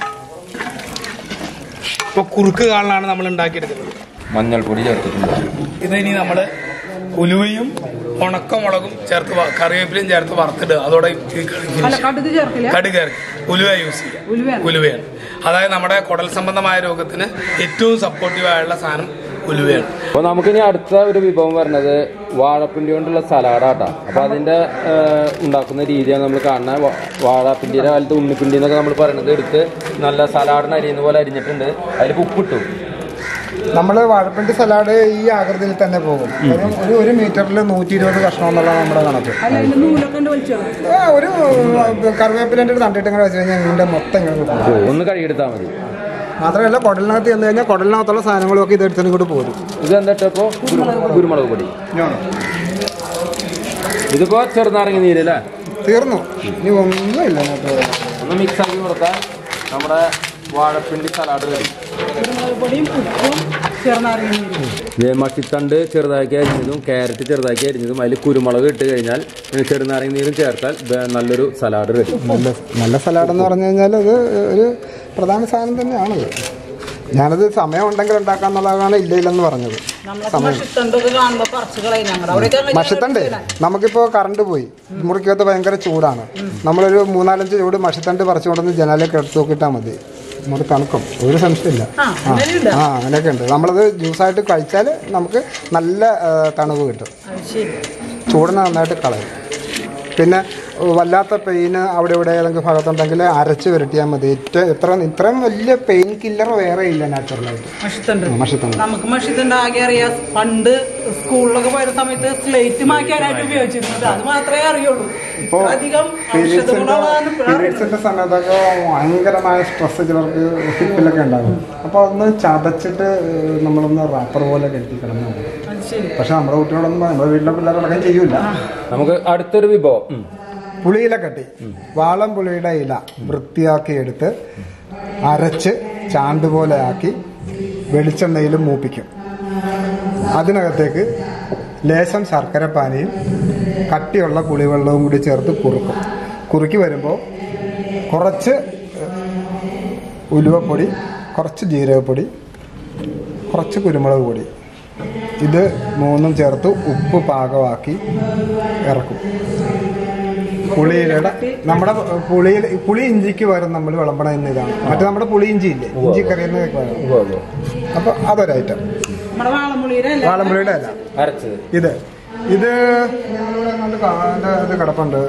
ഇപ്പൊ കുറുക്ക് കാളനാണ് നമ്മൾ ഉണ്ടാക്കിയെടുക്കുന്നത്. മഞ്ഞൾപ്പൊടി ചേർത്തിട്ടുണ്ട്. ഇതിനി നമ്മൾ ഉലുവയും ഉണക്കമുളകും ചേർത്ത് കറിവേപ്പിലയും ചേർത്ത് വറുത്തിടുക. അതോടെ കടുക് ചേർക്കും. ഉലുവ യൂസ് ചെയ്യുക. ഉലുവയാണ്. അതായത് നമ്മുടെ കുടൽ സംബന്ധമായ രോഗത്തിന് ഏറ്റവും സപ്പോർട്ടീവായുള്ള സാധനം ഉലുവയാണ്. അപ്പോൾ നമുക്കിനി അടുത്ത ഒരു വിഭവം വരുന്നത് വാഴപ്പിണ്ടി കൊണ്ടുള്ള സലാഡാട്ടാ. അപ്പോൾ അതിന്റെ ഉണ്ടാക്കുന്ന രീതിയാണ് നമ്മൾ കാണുന്നത്. വാഴപ്പിണ്ടിയുടെ കാലത്ത് ഉണ്ണിപ്പിണ്ടി എന്നൊക്കെ നമ്മൾ പറയുന്നത് എടുത്ത് നല്ല സലാഡിന് അരിയുന്ന പോലെ അരിഞ്ഞിട്ടുണ്ട്. അതിൽ ഉപ്പിട്ടു. നമ്മൾ വാഴപ്പിണ്ടി സലാഡ് ഈ ആകൃതിയിൽ തന്നെ പോകും. ഒരു ഒരു മീറ്ററിൽ നൂറ്റി ഇരുപത് കഷ്ണം എന്നുള്ള നമ്മുടെ കണക്ക്. ഒരു കറിവേപ്പിലിൻ്റെ ഒരു തണ്ടിട്ട് ഇങ്ങനെ വെച്ച് കഴിഞ്ഞാൽ ഇതിൻ്റെ മൊത്തം ഇങ്ങനെ ഒന്ന് കഴുകിയെടുത്താൽ മതി. മാത്രമല്ല കുടലിനകത്ത് ചെന്ന് കഴിഞ്ഞാൽ കുടലിനകത്തുള്ള സാധനങ്ങളൊക്കെ ഇതെടുത്തിട്ട് ഇങ്ങോട്ട് പോരും. ഇത് എന്നിട്ടിപ്പോ കുരുമുളക് പൊടി. ഇതിപ്പോ ചെറുനാരങ്ങ നീരല്ലേ? തീർന്നു. ഇനി ഒന്നുമില്ല. ഒന്ന് മിക്സ് ആക്കി കൊടുത്താൽ നമ്മുടെ വാഴപ്പിണ്ടി സലാഡ് കഴിയും. മഷിത്തണ്ട് ചെറുതാക്കി അരിഞ്ഞതും ക്യാരറ്റ് ചെറുതാക്കി അരിഞ്ഞതും അതിൽ കുരുമുളക് ഇട്ട് കഴിഞ്ഞാൽ ചെറുനാരങ്ങ നീരും ചേർത്താൽ നല്ലൊരു സലാഡ് കഴിയും. നല്ല നല്ല സലാഡ് എന്ന് പറഞ്ഞു കഴിഞ്ഞാൽ അത് ഒരു പ്രധാന സാധനം തന്നെയാണത്. ഞാനത് സമയം ഉണ്ടെങ്കിൽ ഉണ്ടാക്കാന്നുള്ളതാണ് ഇല്ല ഇല്ലെന്ന് പറഞ്ഞത്. മഷിത്തണ്ട് നമുക്കിപ്പോ കറണ്ട് പോയി, മുറിക്കകത്ത് ഭയങ്കര ചൂടാണ്. നമ്മളൊരു മൂന്നാലഞ്ച് ചൂട് മഷിത്തണ്ട് പറിച്ചുകൊണ്ടൊന്ന് ജനാലയൊക്കെ എടുത്ത് നോക്കിയിട്ടാൽ മതി, നമുക്ക് തണുക്കും, ഒരു സംശയമില്ല. ആ അങ്ങനെയൊക്കെ ഉണ്ട്. നമ്മളത് ജ്യൂസായിട്ട് കഴിച്ചാൽ നമുക്ക് നല്ല തണുവ് കിട്ടും, ചൂടിനെ നന്നായിട്ട് കളയും. പിന്നെ വല്ലാത്ത പെയിന് അവിടെ ഇവിടെ ഏതെങ്കിലും ഭാഗത്തുണ്ടെങ്കിൽ അരച്ച് വരട്ടിയാൽ മതി. ഏറ്റവും ഇത്ര ഇത്രയും വലിയ പെയിൻ കില്ലർ വേറെ ഇല്ല നാച്ചുറലായിട്ട്. മഷിത്തണ്ട് നമുക്ക് മഷിത്തണ്ട് ആകെ അറിയാം. പണ്ട് സ്കൂളിലൊക്കെ പോയ സമയത്ത് സ്ലേറ്റ് മാറ്റാനായിട്ട് ഉപയോഗിച്ചിരുന്നത്, അത് മാത്രമേ അറിയുള്ളൂ. ഇപ്പോൾ പീരീഡ്സിന്റെ സമയത്തൊക്കെ ഭയങ്കരമായ സ്ട്രെസ് ചിലർക്ക് ഹിപ്പിലൊക്കെ ഉണ്ടാകും. അപ്പോൾ അതൊന്ന് ചതച്ചിട്ട് നമ്മളൊന്ന് റാപ്പർ പോലെ കെട്ടി കിടന്നു. പക്ഷെ നമ്മുടെ കുട്ടികളൊന്നും നമ്മുടെ വീട്ടിലെ പിള്ളേരടക്കം ചെയ്യൂല. നമുക്ക് അടുത്തൊരു വിഭവം പുളിയില കട്ടി, വാളം പുളിയുടെ ഇല വൃത്തിയാക്കി എടുത്ത് അരച്ച് ചാണ്ട് പോലെ ആക്കി വെളിച്ചെണ്ണയിൽ മൂപ്പിക്കും. അതിനകത്തേക്ക് ലേശം ശർക്കര പാനിയും കട്ടിയുള്ള പുളിവെള്ളവും കൂടി ചേർത്ത് കുറുക്കും. കുറുക്കി വരുമ്പോൾ കുറച്ച് ഉലുവപ്പൊടി, കുറച്ച് ജീരകപ്പൊടി, കുറച്ച് കുരുമുളക് പൊടി, ഇത് മൂന്നും ചേർത്ത് ഉപ്പ് പാകമാക്കി ഇറക്കും. പുളിയിലയുടെ നമ്മുടെ പുളിയിൽ പുളി ഇഞ്ചിക്ക് വരും നമ്മൾ വിളമ്പണ ഇന്ന് ഇതാണ്. മറ്റേ നമ്മുടെ പുളി ഇഞ്ചി ഇല്ലേ, ഇഞ്ചി കറിയെന്ന് വരും. അപ്പൊ അതൊരൈറ്റം. വാളംപുളിയുടെ അല്ല ഇത് ഇത് ഇത് കിടപ്പുണ്ട്.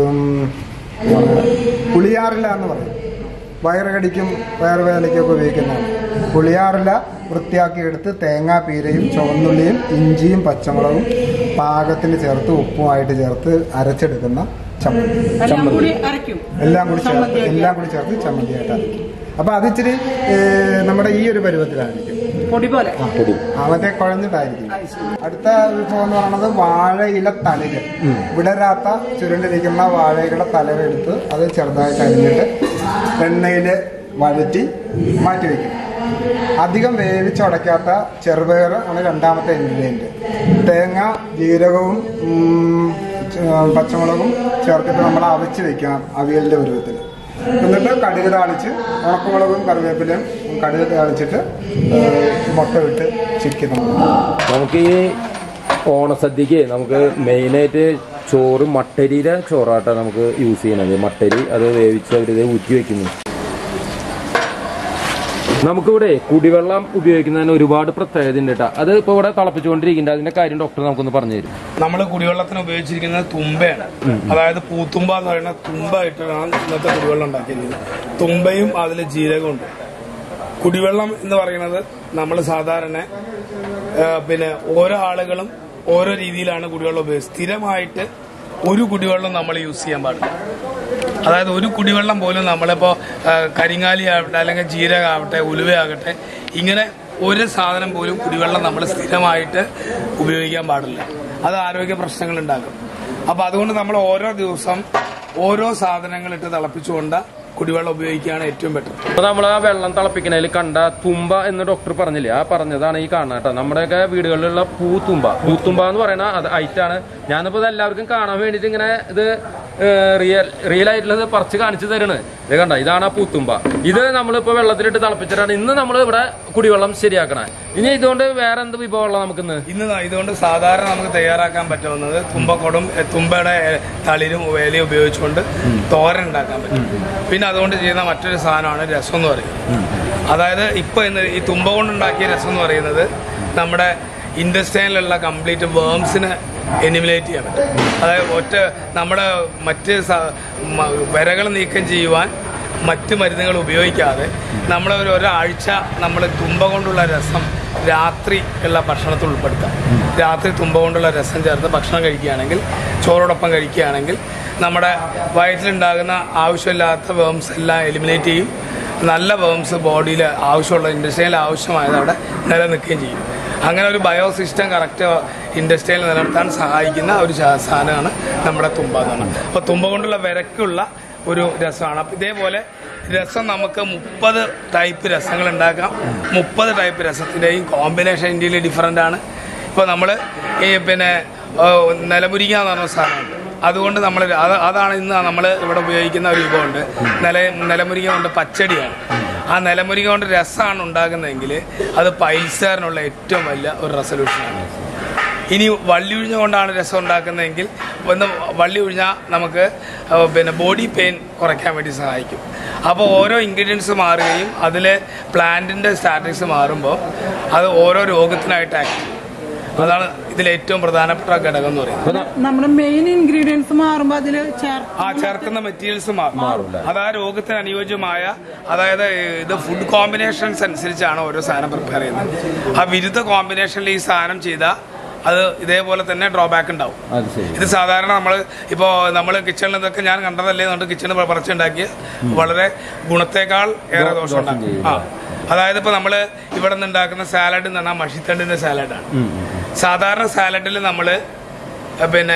പുളിയാറില എന്ന് പറയും, വയറുകടിക്കും വയറുവേദനയ്ക്കും ഒക്കെ ഉപയോഗിക്കുന്നതാണ്. പുളിയാറില വൃത്തിയാക്കി എടുത്ത് തേങ്ങാപ്പീരയും ചുവന്നുള്ളിയും ഇഞ്ചിയും പച്ചമുളകും പാകത്തിന് ചേർത്ത് ഉപ്പുമായിട്ട് ചേർത്ത് അരച്ചെടുക്കുന്ന ചമ്മന്തി. ചമ്മന്തി എല്ലാം കൂടി ചേർത്ത് എല്ലാം കൂടി ചേർത്ത് ചമ്മന്തിയായിട്ട് അരയ്ക്കും. അപ്പൊ അതിച്ചിരി നമ്മുടെ ഈ ഒരു പരുവത്തിലായിരിക്കും, പൊടി പോലെ അവത്തെ കുഴഞ്ഞിട്ടായിരിക്കും. അടുത്ത വിഭവം എന്ന് പറയുന്നത് വാഴയില തളിര്. വിടരാത്ത ചുരുണ്ടിരിക്കുന്ന വാഴയുടെ തലവെടുത്ത് അത് ചെറുതായിട്ട് അരിഞ്ഞിട്ട് എണ്ണയിൽ വഴറ്റി മാറ്റി വയ്ക്കും. അധികം വേവിച്ചുടയ്ക്കാത്ത ചെറുപയർ ആണ് രണ്ടാമത്തെ ഇൻഗ്രീഡിയൻറ്റ്. തേങ്ങ, ജീരകവും പച്ചമുളകും ചേർത്തിട്ട് നമ്മൾ അവച്ച് വെക്കണം അവിയലിൻ്റെ പരുവത്തിൽ. എന്നിട്ട് കടുക് താളിച്ച് ഉണക്കമുളകും കറിവേപ്പിലയും കടുക് താളിച്ചിട്ട് മുട്ട വിട്ട് ചിക്കി നമുക്ക് ഈ ഓണസദ്യക്ക് നമുക്ക് മെയിനായിട്ട് ചോറ് മട്ടരിയുടെ ചോറാട്ടാണ് നമുക്ക് യൂസ് ചെയ്യണത്. മട്ടരി അത് വേവിച്ച് അവരിത് ഊറ്റി വെക്കുന്നു. നമുക്കിവിടെ കുടിവെള്ളം ഉപയോഗിക്കുന്നതിന് ഒരുപാട് പ്രത്യേകത ഉണ്ട് കേട്ടോ. അത് ഇപ്പോൾ ഇവിടെ തിളപ്പിച്ചുകൊണ്ടിരിക്കുന്നുണ്ട്. അതിന്റെ കാര്യം ഡോക്ടർ നമുക്കൊന്ന് പറഞ്ഞു തരും. നമ്മൾ കുടിവെള്ളത്തിന് ഉപയോഗിച്ചിരിക്കുന്നത് തുമ്പയാണ്. അതായത് പൂത്തുമ്പ എന്ന് പറയുന്ന തുമ്പായിട്ടാണ് ഇന്നത്തെ കുടിവെള്ളം ഉണ്ടാക്കിയിരിക്കുന്നത്. തുമ്പയും അതിൽ ജീരകമുണ്ട്. കുടിവെള്ളം എന്ന് പറയുന്നത് നമ്മൾ സാധാരണ പിന്നെ ഓരോ ആളുകളും ഓരോ രീതിയിലാണ് കുടിവെള്ളം ഉപയോഗിച്ചത്. സ്ഥിരമായിട്ട് ഒരു കുടിവെള്ളം നമ്മൾ യൂസ് ചെയ്യാൻ പാടില്ല. അതായത് ഒരു കുടിവെള്ളം പോലും നമ്മളിപ്പോൾ കരിങ്ങാലി ആവട്ടെ അല്ലെങ്കിൽ ജീരകമാവട്ടെ ഉലുവയാകട്ടെ ഇങ്ങനെ ഒരു സാധനം പോലും കുടിവെള്ളം നമ്മൾ സ്ഥിരമായിട്ട് ഉപയോഗിക്കാൻ പാടില്ല. അത് ആരോഗ്യ പ്രശ്നങ്ങൾ ഉണ്ടാക്കും. അപ്പോൾ അതുകൊണ്ട് നമ്മൾ ഓരോ ദിവസം ഓരോ സാധനങ്ങളിട്ട് തിളപ്പിച്ചുകൊണ്ട് കുടിവെള്ളം ഉപയോഗിക്കുകയാണ് ഏറ്റവും ബെറ്റർ. അപ്പോൾ നമ്മൾ ആ വെള്ളം തിളപ്പിക്കുന്നതിൽ കണ്ട തുമ്പ എന്ന് ഡോക്ടർ പറഞ്ഞില്ലേ, ആ പറഞ്ഞതാണ് ഈ കാണുന്നത് കേട്ടോ. നമ്മുടെയൊക്കെ വീടുകളിലുള്ള പൂത്തുമ്പ പൂത്തുമ്പ എന്ന് പറയുന്ന അത് ഐറ്റാണ്. ഞാനിപ്പോൾ ഇത് എല്ലാവർക്കും കാണാൻ വേണ്ടിയിട്ട് ഇങ്ങനെ ഇത് റിയൽ റിയൽ ആയിട്ടുള്ളത് പറിച്ച് കാണിച്ചു തരുന്നത്. ഇത് കണ്ട, ഇതാണ് ആ പൂത്തുമ്പ. ഇത് നമ്മളിപ്പോൾ വെള്ളത്തിലിട്ട് തിളപ്പിച്ചിട്ടാണ് ഇന്ന് നമ്മൾ ഇവിടെ കുടിവെള്ളം ശരിയാക്കണേ. ഇനി ഇതുകൊണ്ട് വേറെ എന്ത് വിഭവമുള്ള നമുക്കിന്ന് ഇന്ന് ഇതുകൊണ്ട് സാധാരണ നമുക്ക് തയ്യാറാക്കാൻ പറ്റുന്നത് തുമ്പക്കൊടും തുമ്പയുടെ തളിരും വേലയും ഉപയോഗിച്ചുകൊണ്ട് തോരൻ ഉണ്ടാക്കാൻ പറ്റും. പിന്നെ അതുകൊണ്ട് ചെയ്യുന്ന മറ്റൊരു സാധനമാണ് രസം എന്ന് പറയുന്നത്. അതായത് ഇപ്പോൾ ഇന്ന് ഈ തുമ്പ കൊണ്ടുണ്ടാക്കിയ രസം എന്ന് പറയുന്നത് നമ്മുടെ ഇൻഡസ്ട്രിയിലുള്ള കംപ്ലീറ്റ് വേംസിനെ എലിമിനേറ്റ് ചെയ്യാൻ പറ്റും. അതായത് ഒറ്റ നമ്മുടെ മറ്റ് വിരകൾ നീക്കം ചെയ്യുവാൻ മറ്റ് മരുന്നുകൾ ഉപയോഗിക്കാതെ നമ്മൾ ഒരു ഒരാഴ്ച നമ്മൾ തുമ്പ കൊണ്ടുള്ള രസം രാത്രി ഉള്ള ഭക്ഷണത്തിൽ ഉൾപ്പെടുത്താം. രാത്രി തുമ്പ കൊണ്ടുള്ള രസം ചേർത്ത് ഭക്ഷണം കഴിക്കുകയാണെങ്കിൽ, ചോറോടൊപ്പം കഴിക്കുകയാണെങ്കിൽ നമ്മുടെ വയറ്റിലുണ്ടാകുന്ന ആവശ്യമില്ലാത്ത വേംസ് എല്ലാം എലിമിനേറ്റ് ചെയ്യും. നല്ല വേംസ് ബോഡിയിൽ ആവശ്യമുള്ള ഇൻഡസ്ട്രിയിൽ ആവശ്യമായത് അവിടെ നിലനിൽക്കുകയും ചെയ്യും. അങ്ങനെ ഒരു ബയോ സിസ്റ്റം കറക്റ്റ് ഇൻഡസ്ട്രിയിൽ നിലനിർത്താൻ സഹായിക്കുന്ന ഒരു സാധനമാണ് നമ്മുടെ തുമ്പ എന്ന് പറഞ്ഞത്. അപ്പോൾ തുമ്പ കൊണ്ടുള്ള വിരക്കുള്ള ഒരു രസമാണ്. അപ്പം ഇതേപോലെ രസം നമുക്ക് മുപ്പത് ടൈപ്പ് രസങ്ങൾ ഉണ്ടാക്കാം. മുപ്പത് ടൈപ്പ് രസത്തിൻ്റെയും കോമ്പിനേഷൻ ഇന്ത്യയിൽ ഡിഫറൻ്റ് ആണ്. ഇപ്പോൾ നമ്മൾ ഈ പിന്നെ നിലമുരിങ്ങ എന്ന് പറഞ്ഞ സാധനമുണ്ട്. അതുകൊണ്ട് നമ്മൾ അത് അതാണ് ഇന്ന് നമ്മൾ ഇവിടെ ഉപയോഗിക്കുന്ന ഒരു വിഭവമുണ്ട്. നില നിലമുരിങ്ങ കൊണ്ട് പച്ചടിയാണ്. ആ നിലമുരിക കൊണ്ട് രസമാണ് ഉണ്ടാകുന്നതെങ്കിൽ അത് പൈൽസുകാരനുള്ള ഏറ്റവും വലിയ ഒരു റെസൊല്യൂഷനാണ്. ഇനി വള്ളി ഉഴിഞ്ഞ കൊണ്ടാണ് രസം ഉണ്ടാക്കുന്നതെങ്കിൽ ഒന്ന് വള്ളി ഉഴിഞ്ഞാൽ നമുക്ക് പിന്നെ ബോഡി പെയിൻ കുറയ്ക്കാൻ വേണ്ടി സഹായിക്കും. അപ്പോൾ ഓരോ ഇൻഗ്രീഡിയൻസ് മാറുകയും അതിൽ പ്ലാന്റിൻ്റെ സ്റ്റാറ്റസ് മാറുമ്പോൾ അത് ഓരോ രോഗത്തിനായിട്ട് ആക്ട് ചെയ്യും. അതാണ് ഇതിൽ ഏറ്റവും പ്രധാനപ്പെട്ട ഘടകം എന്ന് പറയുന്നത്. നമ്മുടെ മെയിൻ ഇൻഗ്രീഡിയൻസ് മാറുമ്പോൾ അതിൽ ആ ചേർക്കുന്ന മെറ്റീരിയൽസ് മാറും. അത് ആ രോഗത്തിന് അനുയോജ്യമായ, അതായത് ഇത് ഫുഡ് കോമ്പിനേഷൻസ് അനുസരിച്ചാണ് ഓരോ സാധനം പ്രിപ്പയർ ചെയ്യുന്നത്. ആ വിരുദ്ധ കോമ്പിനേഷനിൽ ഈ സാധനം ചെയ്താൽ അത് ഇതേപോലെ തന്നെ ഡ്രോബാക്ക് ഉണ്ടാവും. ഇത് സാധാരണ നമ്മൾ ഇപ്പോൾ നമ്മൾ കിച്ചണിൽ നിന്നൊക്കെ ഞാൻ കണ്ടതല്ലേ, നമ്മൾ കിച്ചണിൽ പറിച്ചുണ്ടാക്കിയ വളരെ ഗുണത്തേക്കാൾ ഏറെ ദോഷം ഉണ്ടാക്കും. ആ അതായത് ഇപ്പോൾ നമ്മൾ ഇവിടെ നിന്ന് ഉണ്ടാക്കുന്ന സാലഡ് എന്ന് പറഞ്ഞാൽ മഷിത്തണ്ടിൻ്റെ സാലഡാണ്. സാധാരണ സാലഡിൽ നമ്മൾ പിന്നെ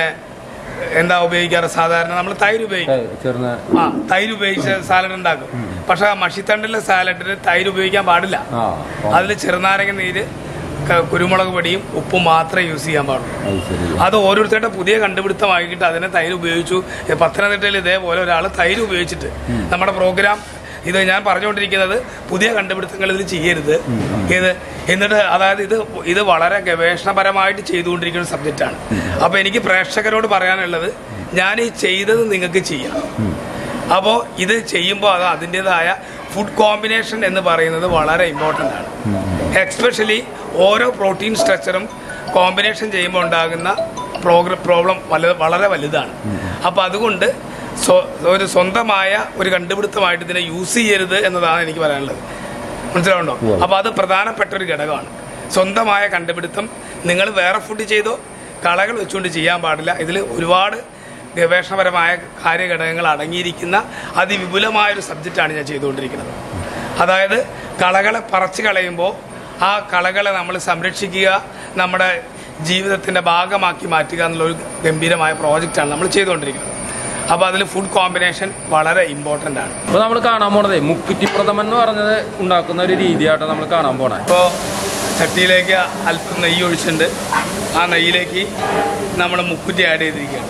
എന്താ ഉപയോഗിക്കാറ്? സാധാരണ നമ്മൾ തൈര് ഉപയോഗിക്കും. ആ തൈര് ഉപയോഗിച്ച് സാലഡ് ഉണ്ടാക്കും. പക്ഷെ മഷിത്തണ്ടിലെ സാലഡിൽ തൈര് ഉപയോഗിക്കാൻ പാടില്ല. അതിൽ ചെറുനാരങ്ങ നീര്, കുരുമുളക് പൊടിയും ഉപ്പും മാത്രമേ യൂസ് ചെയ്യാൻ പാടുള്ളൂ. അത് ഓരോരുത്തരുടെ പുതിയ കണ്ടുപിടുത്തമാക്കിയിട്ട് അതിനെ തൈര് ഉപയോഗിച്ചു. പത്തനംതിട്ടയിൽ ഇതേപോലെ ഒരാൾ തൈര് ഉപയോഗിച്ചിട്ട് നമ്മുടെ പ്രോഗ്രാം ഇത് ഞാൻ പറഞ്ഞുകൊണ്ടിരിക്കുന്നത് പുതിയ കണ്ടുപിടുത്തങ്ങൾ ഇതിൽ ചെയ്യരുത് ഇത് എന്നിട്ട് അതായത് ഇത് ഇത് വളരെ ഗവേഷണപരമായിട്ട് ചെയ്തുകൊണ്ടിരിക്കുന്ന സബ്ജക്റ്റാണ്. അപ്പോൾ എനിക്ക് പ്രേക്ഷകരോട് പറയാനുള്ളത്, ഞാൻ ഈ ചെയ്തത് നിങ്ങൾക്ക് ചെയ്യാം. അപ്പോൾ ഇത് ചെയ്യുമ്പോൾ അത് അതിൻ്റെതായ ഫുഡ് കോമ്പിനേഷൻ എന്ന് പറയുന്നത് വളരെ ഇമ്പോർട്ടൻ്റ് ആണ്. എക്സ്പെഷ്യലി ഓരോ പ്രോട്ടീൻ സ്ട്രക്ചറും കോമ്പിനേഷൻ ചെയ്യുമ്പോൾ ഉണ്ടാകുന്ന പ്രോഗ്ര പ്രോബ്ലം വളരെ വലുതാണ്. അപ്പോൾ അതുകൊണ്ട് ഒരു സ്വന്തമായ ഒരു കണ്ടുപിടുത്തമായിട്ട് ഇതിനെ യൂസ് ചെയ്യരുത് എന്നതാണ് എനിക്ക് പറയാനുള്ളത്. മനസ്സിലാവുണ്ടോ? അപ്പോൾ അത് പ്രധാനപ്പെട്ട ഒരു ഘടകമാണ്. സ്വന്തമായ കണ്ടുപിടുത്തം നിങ്ങൾ വേറെ ഫുഡ് ചെയ്തോ കളകൾ വെച്ചുകൊണ്ട് ചെയ്യാൻ പാടില്ല. ഇതിൽ ഒരുപാട് ഗവേഷണപരമായ കാര്യഘടകങ്ങൾ അടങ്ങിയിരിക്കുന്ന അതിവിപുലമായൊരു സബ്ജക്റ്റാണ് ഞാൻ ചെയ്തുകൊണ്ടിരിക്കുന്നത്. അതായത് കളകളെ പറിച്ചു കളയുമ്പോൾ ആ കളകളെ നമ്മൾ സംരക്ഷിക്കുക, നമ്മുടെ ജീവിതത്തിൻ്റെ ഭാഗമാക്കി മാറ്റുക എന്നുള്ളൊരു ഗംഭീരമായ പ്രോജക്റ്റാണ് നമ്മൾ ചെയ്തുകൊണ്ടിരിക്കുന്നത്. അപ്പോൾ അതിൽ ഫുഡ് കോമ്പിനേഷൻ വളരെ ഇമ്പോർട്ടൻ്റ് ആണ്. അപ്പോൾ നമ്മൾ കാണാൻ പോണതേ മുക്കുറ്റി പ്രഥമൻ എന്ന് പറഞ്ഞത് ഉണ്ടാക്കുന്ന ഒരു രീതിയായിട്ടാണ് നമ്മൾ കാണാൻ പോണേ. ഇപ്പോൾ ചട്ടിയിലേക്ക് അല്പം നെയ്യ് ഒഴിച്ചിട്ടുണ്ട്. ആ നെയ്യിലേക്ക് നമ്മൾ മുക്കുറ്റി ആഡ് ചെയ്തിരിക്കുകയാണ്.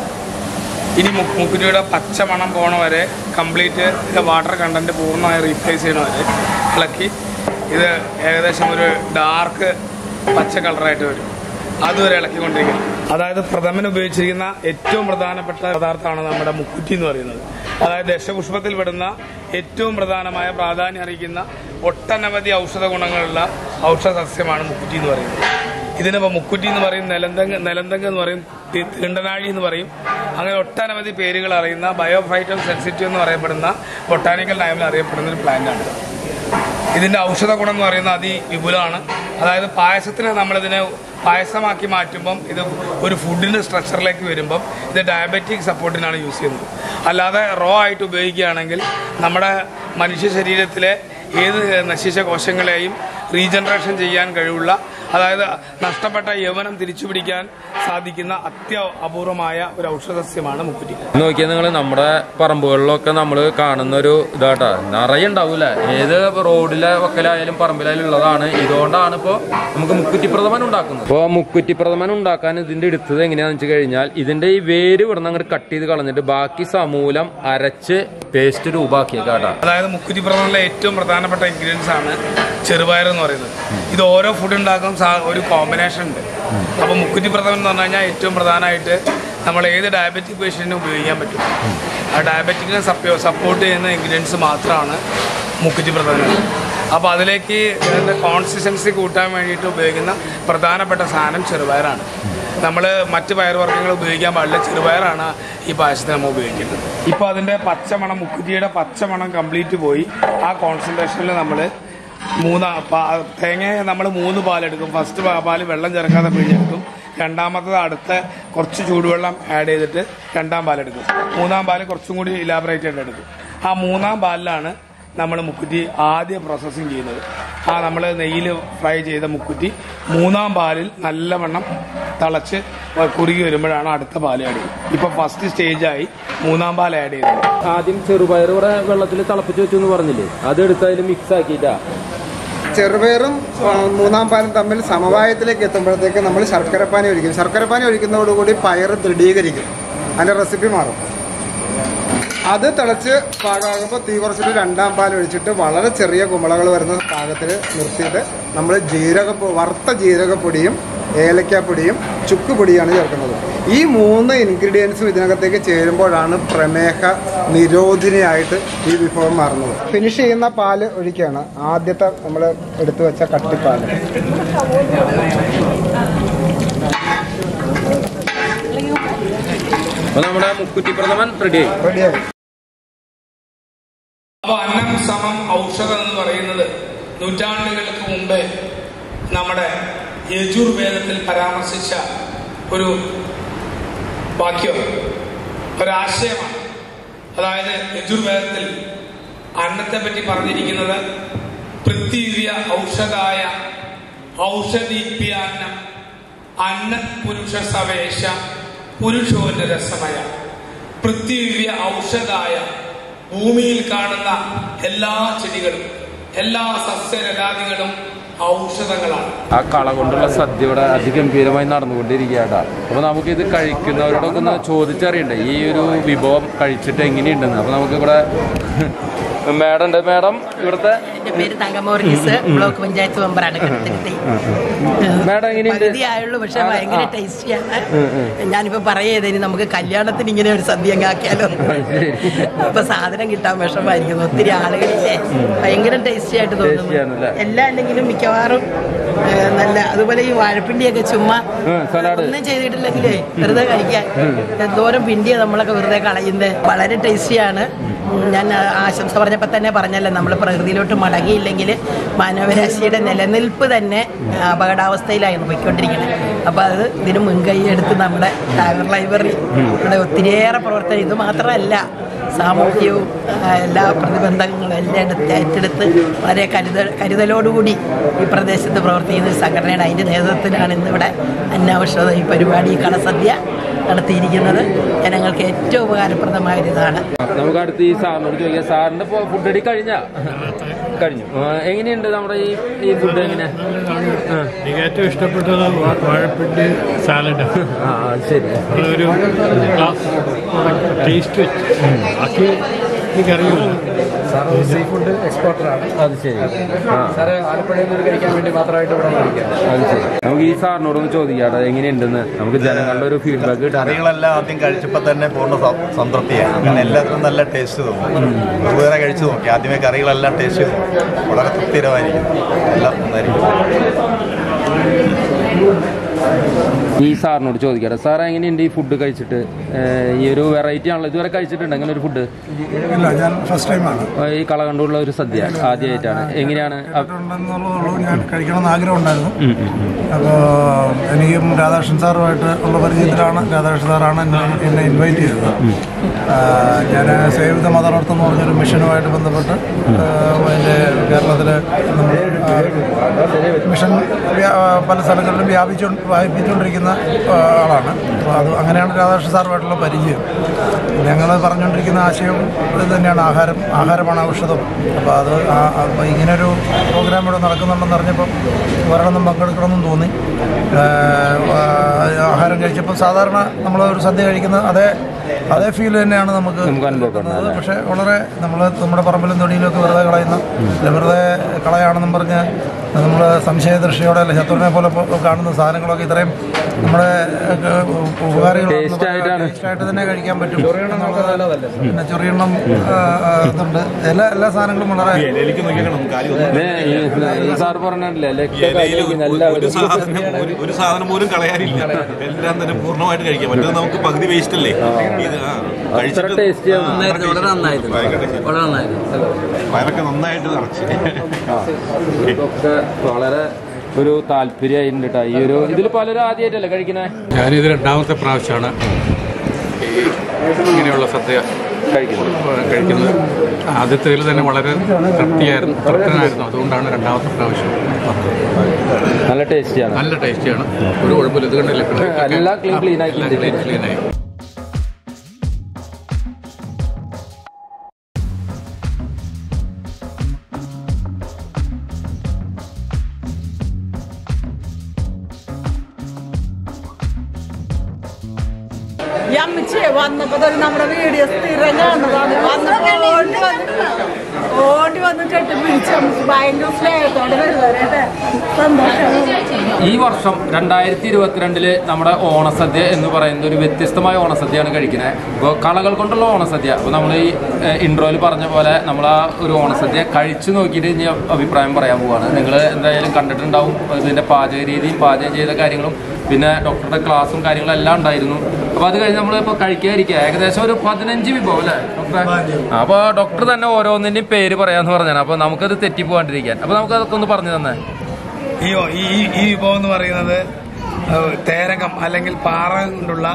ഇനി മുക്കുറ്റിയുടെ പച്ചമണം പോണ വരെ കംപ്ലീറ്റ് ഇത് വാട്ടർ കണ്ടന്റ് പൂർണ്ണമായി റീപ്ലേസ് ചെയ്യണ വരെ ഇളക്കി ഇത് ഏകദേശം ഒരു ഡാർക്ക് പച്ച കളറായിട്ട് വരും. അതുവരെ ഇളക്കിക്കൊണ്ടിരിക്കണം. അതായത് പ്രഥമൻ ഉപയോഗിച്ചിരിക്കുന്ന ഏറ്റവും പ്രധാനപ്പെട്ട പദാർത്ഥമാണ് നമ്മുടെ മുക്കുറ്റി എന്ന് പറയുന്നത്. അതായത് ദശപുഷ്പത്തിൽ പെടുന്ന ഏറ്റവും പ്രധാനമായ പ്രാധാന്യം അറിയിക്കുന്ന ഒട്ടനവധി ഔഷധ ഗുണങ്ങളുള്ള ഔഷധ സസ്യമാണ് മുക്കുറ്റി എന്ന് പറയുന്നത്. ഇതിനിപ്പോൾ മുക്കുറ്റി എന്ന് പറയും, നിലന്തങ് നിലന്തങ് എന്ന് പറയും, തീണ്ടനാഴി എന്ന് പറയും. അങ്ങനെ ഒട്ടനവധി പേരുകൾ അറിയുന്ന ബയോഫൈറ്റം സെൻസിറ്റീവ് എന്ന് പറയപ്പെടുന്ന ബൊട്ടാനിക്കൽ ടൈമിൽ അറിയപ്പെടുന്ന ഒരു പ്ലാന്റാണ്. ഇതിൻ്റെ ഔഷധ ഗുണം എന്ന് പറയുന്നത് അതിവിപുലമാണ്. അതായത് പായസത്തിന് നമ്മളിതിനെ പായസമാക്കി മാറ്റുമ്പം ഇത് ഒരു ഫുഡിൻ്റെ സ്ട്രക്ചറിലേക്ക് വരുമ്പം ഇത് ഡയബറ്റിക് സപ്പോർട്ടിനാണ് യൂസ് ചെയ്യുന്നത്. അല്ലാതെ റോ ആയിട്ട് ഉപയോഗിക്കുകയാണെങ്കിൽ നമ്മുടെ മനുഷ്യ ശരീരത്തിലെ ഏത് നശിച്ച കോശങ്ങളെയും റീജനറേഷൻ ചെയ്യാൻ കഴിവുള്ള, അതായത് നഷ്ടപ്പെട്ട യൗവനം തിരിച്ചു പിടിക്കാൻ സാധിക്കുന്ന അത്യ അപൂർവമായ ഒരു ഔഷധസ്യമാണ് മുക്കുറ്റി. നോക്കിയാൽ നിങ്ങൾ നമ്മുടെ പറമ്പുകളിലൊക്കെ നമ്മൾ കാണുന്ന ഒരു ഇതാട്ടാ, നിറയെ ഉണ്ടാവൂല. ഏത് റോഡിലെ വക്കലായാലും പറമ്പിലായാലും ഉള്ളതാണ്. ഇതുകൊണ്ടാണ് ഇപ്പോൾ നമുക്ക് മുക്കുറ്റി പ്രഥമൻ ഉണ്ടാക്കുന്നത്. ഇപ്പോൾ മുക്കുറ്റി പ്രഥമൻ ഉണ്ടാക്കാൻ ഇതിന്റെ എടുത്തത് എങ്ങനെയാണെന്ന് വെച്ച് കഴിഞ്ഞാൽ ഇതിന്റെ ഈ വേര് ഇവിടുന്ന് അങ്ങോട്ട് കട്ട് ചെയ്ത് കളഞ്ഞിട്ട് ബാക്കി സമൂലം അരച്ച് പേസ്റ്റ് രൂപമാക്കിയേക്കാട്ടാ. അതായത് മുക്കുറ്റി പ്രഥമനിലെ ഏറ്റവും പ്രധാനപ്പെട്ട ഇൻഗ്രീഡിയൻസ് ആണ് ചെറുപയർ എന്ന് പറയുന്നത്. ഇത് ഓരോ ഫുഡ് ഉണ്ടാക്കുന്ന ഒരു കോമ്പിനേഷൻ ഉണ്ട്. അപ്പോൾ മുക്കുറ്റി പ്രഥമൻ എന്ന് പറഞ്ഞു കഴിഞ്ഞാൽ ഏറ്റവും പ്രധാനമായിട്ട് നമ്മൾ ഏത് ഡയബറ്റിക് പേഷ്യൻറ്റിനും ഉപയോഗിക്കാൻ പറ്റും. ആ ഡയബറ്റിക്കിനെ സപ്പോർട്ട് ചെയ്യുന്ന ഇൻഗ്രീഡിയൻസ് മാത്രമാണ് മുക്കുറ്റി പ്രഥമൻ. അപ്പോൾ അതിലേക്ക് ഇതിൻ്റെ കോൺസിസ്റ്റൻസി കൂട്ടാൻ വേണ്ടിയിട്ട് ഉപയോഗിക്കുന്ന പ്രധാനപ്പെട്ട സാധനം ചെറുപയറാണ്. നമ്മൾ മറ്റ് പയറുവർഗ്ഗങ്ങൾ ഉപയോഗിക്കാൻ പാടില്ല, ചെറുപയറാണ് ഈ പായസത്തിന് നമ്മൾ ഉപയോഗിക്കുന്നത്. ഇപ്പോൾ അതിൻ്റെ പച്ചമണം, മുക്കുറ്റിയുടെ പച്ചമണം കംപ്ലീറ്റ് പോയി. ആ കോൺസെൻട്രേഷനിൽ നമ്മൾ മൂന്ന് തേങ്ങ നമ്മൾ മൂന്ന് പാലെടുക്കും. ഫസ്റ്റ് പാല് വെള്ളം ചേർക്കാതെ പിഴിഞ്ഞെടുക്കും. രണ്ടാമത്തത് അടുത്ത കുറച്ച് ചൂടുവെള്ളം ആഡ് ചെയ്തിട്ട് രണ്ടാം പാലെടുക്കും. മൂന്നാം പാല് കുറച്ചും കൂടി ഇലാബറേറ്റ് ആയിട്ട് എടുക്കും. ആ മൂന്നാം പാലിലാണ് നമ്മൾ മുക്കുറ്റി ആദ്യം പ്രോസസ്സിങ് ചെയ്യുന്നത്. ആ നമ്മൾ നെയ്യിൽ ഫ്രൈ ചെയ്ത മുക്കുറ്റി മൂന്നാം പാലിൽ നല്ലവണ്ണം തിളച്ച് കുറുകി വരുമ്പോഴാണ് അടുത്ത പാൽ ആഡ് ചെയ്യുന്നത്. ഇപ്പൊ ഫസ്റ്റ് സ്റ്റേജായി മൂന്നാം പാൽ ആഡ് ചെയ്തത്. ആദ്യം ചെറുപയർ കൂടെ വെള്ളത്തിൽ തിളപ്പിച്ച് വെച്ചു എന്ന് പറഞ്ഞില്ലേ, അതെടുത്ത് അതിൽ മിക്സ് ആക്കിയിട്ടാ ചെറുപയറും മൂന്നാം പാലും തമ്മിൽ സമവായത്തിലേക്ക് എത്തുമ്പോഴത്തേക്ക് നമ്മൾ ശർക്കരപ്പാനി ഒഴിക്കും. ശർക്കരപ്പാനി ഒഴിക്കുന്നതോടുകൂടി പയർ ദൃഢീകരിക്കും, അതിൻ്റെ റെസിപ്പി മാറും. അത് തിളച്ച് പാകമാകുമ്പോൾ തീ കുറച്ചിട്ട് രണ്ടാം പാൽ ഒഴിച്ചിട്ട് വളരെ ചെറിയ കുമ്പളകൾ വരുന്ന പാകത്തിൽ നിർത്തിയിട്ട് നമ്മൾ ജീരക വറുത്ത ജീരകപ്പൊടിയും ഏലക്കാപ്പൊടിയും ചുക്ക് പൊടിയാണ് ചേർക്കുന്നത്. ഈ മൂന്ന് ഇൻഗ്രീഡിയൻസും ഇതിനകത്തേക്ക് ചേരുമ്പോഴാണ് പ്രമേഹ നിരോധിനിയായിട്ട് ഈ വിഭവം മാറുന്നത്. ഫിനിഷ് ചെയ്യുന്ന പാല് ഒഴിക്കുകയാണ്. ആദ്യത്തെ നമ്മൾ എടുത്തു വെച്ച കട്ടിപ്പാല്. നമ്മുടെ മുക്കുറ്റി പ്രഥമൻ റെഡിയായി റെഡിയായി. അപ്പൊ അന്നം സമം ഔഷധം എന്ന് പറയുന്നത് നൂറ്റാണ്ടുകൾക്ക് മുമ്പേ നമ്മുടെ യജുർവേദത്തിൽ പരാമർശിച്ച ഒരു വാക്യം, ഒരാശയമാണ്. അതായത് യജുർവേദത്തിൽ അന്നത്തെ പറ്റി പറഞ്ഞിരിക്കുന്നത് പൃഥ്വീവ്യ ഔഷധായ ഔഷധീപ്യാന്നം അന്ന പുരുഷ സവേശ പുരുഷോന്റെ രസമയ. പൃഥ്വീവ്യ ഔഷധായ, ഭൂമിയിൽ കാണുന്ന എല്ലാ ചെടികളും എല്ലാ സസ്യലതാദികളും ഔഷധങ്ങളാണ്. ആ കള കൊണ്ടുള്ള സദ്യ ഇവിടെ അതിഗംഭീരമായി നടന്നുകൊണ്ടിരിക്കുകയാണ്. അപ്പൊ നമുക്ക് ഇത് കഴിക്കുന്നവരോടൊക്കെ ഒന്ന് ചോദിച്ചറിയണ്ടേ ഈ ഒരു വിഭവം കഴിച്ചിട്ട് എങ്ങനെയുണ്ടെന്ന്. അപ്പൊ നമുക്ക് ഇവിടെ മാഡം ഉണ്ട്. മാഡം ഇവിടുത്തെ പേര് തങ്കമോർഗീസ്, ബ്ലോക്ക് പഞ്ചായത്ത് മെമ്പറാണ്. മാഡം എങ്ങനെയുണ്ട്? ആയുള്ളൂ, പക്ഷെ ഭയങ്കര ടേസ്റ്റിയാണ്. ഞാനിപ്പോ പറയേത് ഇനി നമുക്ക് കല്യാണത്തിന് ഇങ്ങനെ ഒരു സദ്യ ആക്കിയാലോ. ഇപ്പൊ സാധനം കിട്ടാൻ വിഷമായിരിക്കുന്നു, ഒത്തിരി ആളുകളില്ലേ. ഭയങ്കര ടേസ്റ്റി ആയിട്ട് തോന്നുന്നു. എല്ലാം ഉണ്ടെങ്കിലും മിക്കവാറും നല്ല. അതുപോലെ ഈ വാഴപ്പിണ്ടിയൊക്കെ ചുമ്മാ ഒന്നും ചെയ്തിട്ടില്ലെങ്കിലേ വെറുതെ കഴിക്കാൻ എന്തോരം പിണ്ടിയാണ് നമ്മളൊക്കെ വെറുതെ കളയുന്നത്. വളരെ ടേസ്റ്റിയാണ്. ഞാൻ ആശംസ പറഞ്ഞപ്പോൾ തന്നെ പറഞ്ഞല്ലോ, നമ്മൾ പ്രകൃതിയിലോട്ട് മടങ്ങിയില്ലെങ്കിൽ മാനവരാശിയുടെ നിലനിൽപ്പ് തന്നെ അപകടാവസ്ഥയിലായിരുന്നു പോയിക്കൊണ്ടിരിക്കുന്നത്. അപ്പോൾ അത് ഇതിന് മുൻകൈ എടുത്ത് നമ്മുടെ ടാഗോർ ലൈബ്രറി ഇവിടെ ഒത്തിരിയേറെ പ്രവർത്തനം, ഇത് മാത്രമല്ല സാമൂഹ്യവും എല്ലാ പ്രതിബന്ധങ്ങളും എല്ലാം എടുത്ത് ഏറ്റെടുത്ത് വളരെ കരുതൽ കരുതലോടുകൂടി ഈ പ്രദേശത്ത് പ്രവർത്തിക്കുന്ന ഒരു സംഘടനയുടെ അതിൻ്റെ നേതൃത്വത്തിലാണ് ഇന്നിവിടെ അന്നൗഷധ ഈ പരിപാടി, ഈ കളസദ്യ നടത്തിയിരിക്കുന്നത്. ജനങ്ങൾക്ക് ഏറ്റവും ഉപകാരപ്രദമായൊരിതാണ്. നമുക്ക് അടുത്ത് ഈ സാറിനോട് ചോദിക്കാം. സാറിന്റെ ഫുഡ് അടി കഴിഞ്ഞ കഴിഞ്ഞു എങ്ങനെയുണ്ട് നമ്മുടെ ഈ ഈ ഫുഡ്? എങ്ങനെ? എനിക്ക് ഏറ്റവും ഇഷ്ടപ്പെട്ടത് വാഴപ്പിണ്ടി സാലഡ്. ആ ശരി, ഒരു ഗ്ലാസ് ടേസ്റ്റ് വെച്ച് ബാക്കി എനിക്കറിയില്ല. സാർ സീ ഫുഡ് എക്സ്പോർട്ടറാണ്. അത് ശരി. ആ സാറ് ആലപ്പുഴയിൽ നിന്ന് കഴിക്കാൻ വേണ്ടി മാത്രമായിട്ട് ഇവിടെ കഴിക്കാം. അത് ശരി. നമുക്ക് ഈ സാറിനോടൊന്ന് ചോദിക്കാം എങ്ങനെയുണ്ടെന്ന്. നമുക്ക് ജനങ്ങളുടെ ഒരു ഫീഡ്ബാക്ക് കിട്ടും. കറികളെല്ലാം ആദ്യം കഴിച്ചപ്പോൾ തന്നെ പൂർണ്ണ സംതൃപ്തിയായി. കാരണം എല്ലാത്തിനും നല്ല ടേസ്റ്റ് തോന്നും. വേറെ കഴിച്ചു നോക്കി. ആദ്യമേ കറികളെല്ലാം ടേസ്റ്റ് ചെയ്തു, വളരെ തൃപ്തികരമായിരിക്കും. എല്ലാം നന്നായിരിക്കും. ഈ സാറിനോട് ചോദിക്കട്ടെ, സാർ എങ്ങനെയുണ്ട് ഈ ഫുഡ് കഴിച്ചിട്ട്? ഈ ഒരു വെറൈറ്റി ആണല്ലോ, ഇതുവരെ കഴിച്ചിട്ടുണ്ട് അങ്ങനെ ഒരു ഫുഡ്? ഇല്ല, ഞാൻ ഫസ്റ്റ് ടൈമാണ് ഈ കള കണ്ടുള്ള ഒരു സദ്യ ആദ്യമായിട്ടാണ്. എങ്ങനെയാണ്? ഉണ്ടെന്നുള്ളതുള്ളൂ, ഞാൻ കഴിക്കണമെന്ന് ആഗ്രഹം ഉണ്ടായിരുന്നു. അപ്പോൾ എനിക്കും രാധാകൃഷ്ണൻ സാറുമായിട്ട് ഉള്ള പരിചയത്തിലാണ്, രാധാകൃഷ്ണൻ സാറാണ് എന്നെ എന്നെ ഇൻവൈറ്റ് ചെയ്തത്. ഞാൻ സേവ് ദ മദർ എർത്ത് എന്ന് പറഞ്ഞൊരു മിഷനുമായിട്ട് ബന്ധപ്പെട്ട് അതിൻ്റെ കേരളത്തിൽ മിഷൻ പല സ്ഥലങ്ങളിലും വ്യാപിച്ചു വ്യാപിപ്പിച്ചുകൊണ്ടിരിക്കുന്ന ആളാണ്. അപ്പോൾ അത് അങ്ങനെയാണ് രാധാകൃഷ്ണൻ സാറുമായിട്ടുള്ള പരിചയം. ഞങ്ങൾ പറഞ്ഞുകൊണ്ടിരിക്കുന്ന ആശയം ഇത് തന്നെയാണ്, ആഹാരം ആഹാരമാണ് ഔഷധം. അപ്പോൾ അത് അപ്പോൾ ഇങ്ങനൊരു പ്രോഗ്രാം ഇവിടെ നടക്കുന്നുണ്ടെന്ന് അറിഞ്ഞപ്പം വരണമെന്നും പങ്കെടുക്കണമെന്നും തോന്നി. ആഹാരം കഴിച്ചപ്പോൾ സാധാരണ നമ്മൾ ഒരു സദ്യ കഴിക്കുന്ന അതേ അതേ ഫീൽ തന്നെയാണ് നമുക്ക് കിട്ടുന്നത്. പക്ഷേ വളരെ നമ്മൾ നമ്മുടെ പറമ്പിലും തൊടിയിലും ഒക്കെ വെറുതെ കളയുന്ന, വെറുതെ കളയാണെന്നും പറഞ്ഞ് നമ്മൾ സംശയദൃഷ്ടിയോടെ അല്ലെ ശത്രുവിനെ പോലെ കാണുന്ന സാധനങ്ങളൊക്കെ ഇത്രയും നമ്മുടെ ഉപകാരികൾ ടേസ്റ്റായിട്ട് തന്നെ കഴിക്കാൻ പറ്റും. പിന്നെ ചൊറിയെണ്ണം ഇതുണ്ട്, എല്ലാ എല്ലാ സാധനങ്ങളും വളരെ ഒരു സാധനം പോലും കളയാനില്ല. എല്ലാം തന്നെ പൂർണ്ണമായിട്ട് കഴിക്കാം. മറ്റേത് നമുക്ക് പകുതി വേസ്റ്റ് അല്ലേ. ഇത് വയറൊക്കെ നന്നായിട്ട് നിറച്ച് വളരെ ഒരു താല്പര്യമായിട്ടുണ്ട് കേട്ടോ. ഈ ഒരു ഇതിൽ പലരും ആദ്യമായിട്ടല്ലേ കഴിക്കണേ? ഞാനിത് രണ്ടാമത്തെ പ്രാവശ്യമാണ് ഇങ്ങനെയുള്ള സദ്യ കഴിക്കുന്നത് കഴിക്കുന്നത് ആദ്യത്തേതിൽ തന്നെ വളരെ തൃപ്തിയായിരുന്നു തൃപ്തനായിരുന്നു. അതുകൊണ്ടാണ് രണ്ടാമത്തെ പ്രാവശ്യം പറഞ്ഞത്. നല്ല ടേസ്റ്റിയാണ്. നല്ല ടേസ്റ്റിയാണ്. ഒരു കുഴപ്പമില്ല. ഇത് കണ്ടില്ല, എല്ലാം ക്ലീൻ ക്ലീൻ ആക്കി ക്ലീനായി. ഈ അമ്മച്ചിയെ വന്നപ്പോ തന്നെ നമ്മുടെ വീഡിയോ സ്ഥിരം കാണുന്നതാണ്. വന്നപ്പോ ഓടി വന്നിട്ട് ഓടി വന്നിട്ട് എട്ട് പിടിച്ച് ഭയങ്കര സ്നേഹത്തോടെ വരുന്നവരെ സന്തോഷം. ഈ വർഷം രണ്ടായിരത്തി ഇരുപത്തിരണ്ടില് നമ്മുടെ ഓണസദ്യ എന്ന് പറയുന്നത് ഒരു വ്യത്യസ്തമായ ഓണസദ്യയാണ് കഴിക്കുന്നത്. ഇപ്പോൾ കളകൾ കൊണ്ടുള്ള ഓണസദ്യ. അപ്പോൾ നമ്മൾ ഈ ഇൻട്രോയിൽ പറഞ്ഞ പോലെ നമ്മൾ ആ ഒരു ഓണസദ്യ കഴിച്ചു നോക്കിയിട്ട് ഇനി അഭിപ്രായം പറയാൻ പോവാണ്. നിങ്ങൾ എന്തായാലും കണ്ടിട്ടുണ്ടാവും ഇതിൻ്റെ പാചക രീതിയും പാചകം ചെയ്ത കാര്യങ്ങളും പിന്നെ ഡോക്ടറുടെ ക്ലാസ്സും കാര്യങ്ങളും എല്ലാം ഉണ്ടായിരുന്നു. അപ്പോൾ അത് കഴിഞ്ഞ് നമ്മളിപ്പോൾ കഴിക്കാതിരിക്കുക ഏകദേശം ഒരു പതിനഞ്ച് വിഭവം അല്ലേ ഡോക്ടറെ? അപ്പോൾ ഡോക്ടർ തന്നെ ഓരോന്നിൻ്റെയും പേര് പറയാമെന്ന് പറഞ്ഞാണ്. അപ്പോൾ നമുക്കത് തെറ്റിപ്പോകാണ്ടിരിക്കാൻ. അപ്പോൾ നമുക്കതൊക്കെ ഒന്ന് പറഞ്ഞു തന്നെ. ഈ ഈ വിഭവം എന്ന് പറയുന്നത് തേരകം അല്ലെങ്കിൽ പാറ കൊണ്ടുള്ള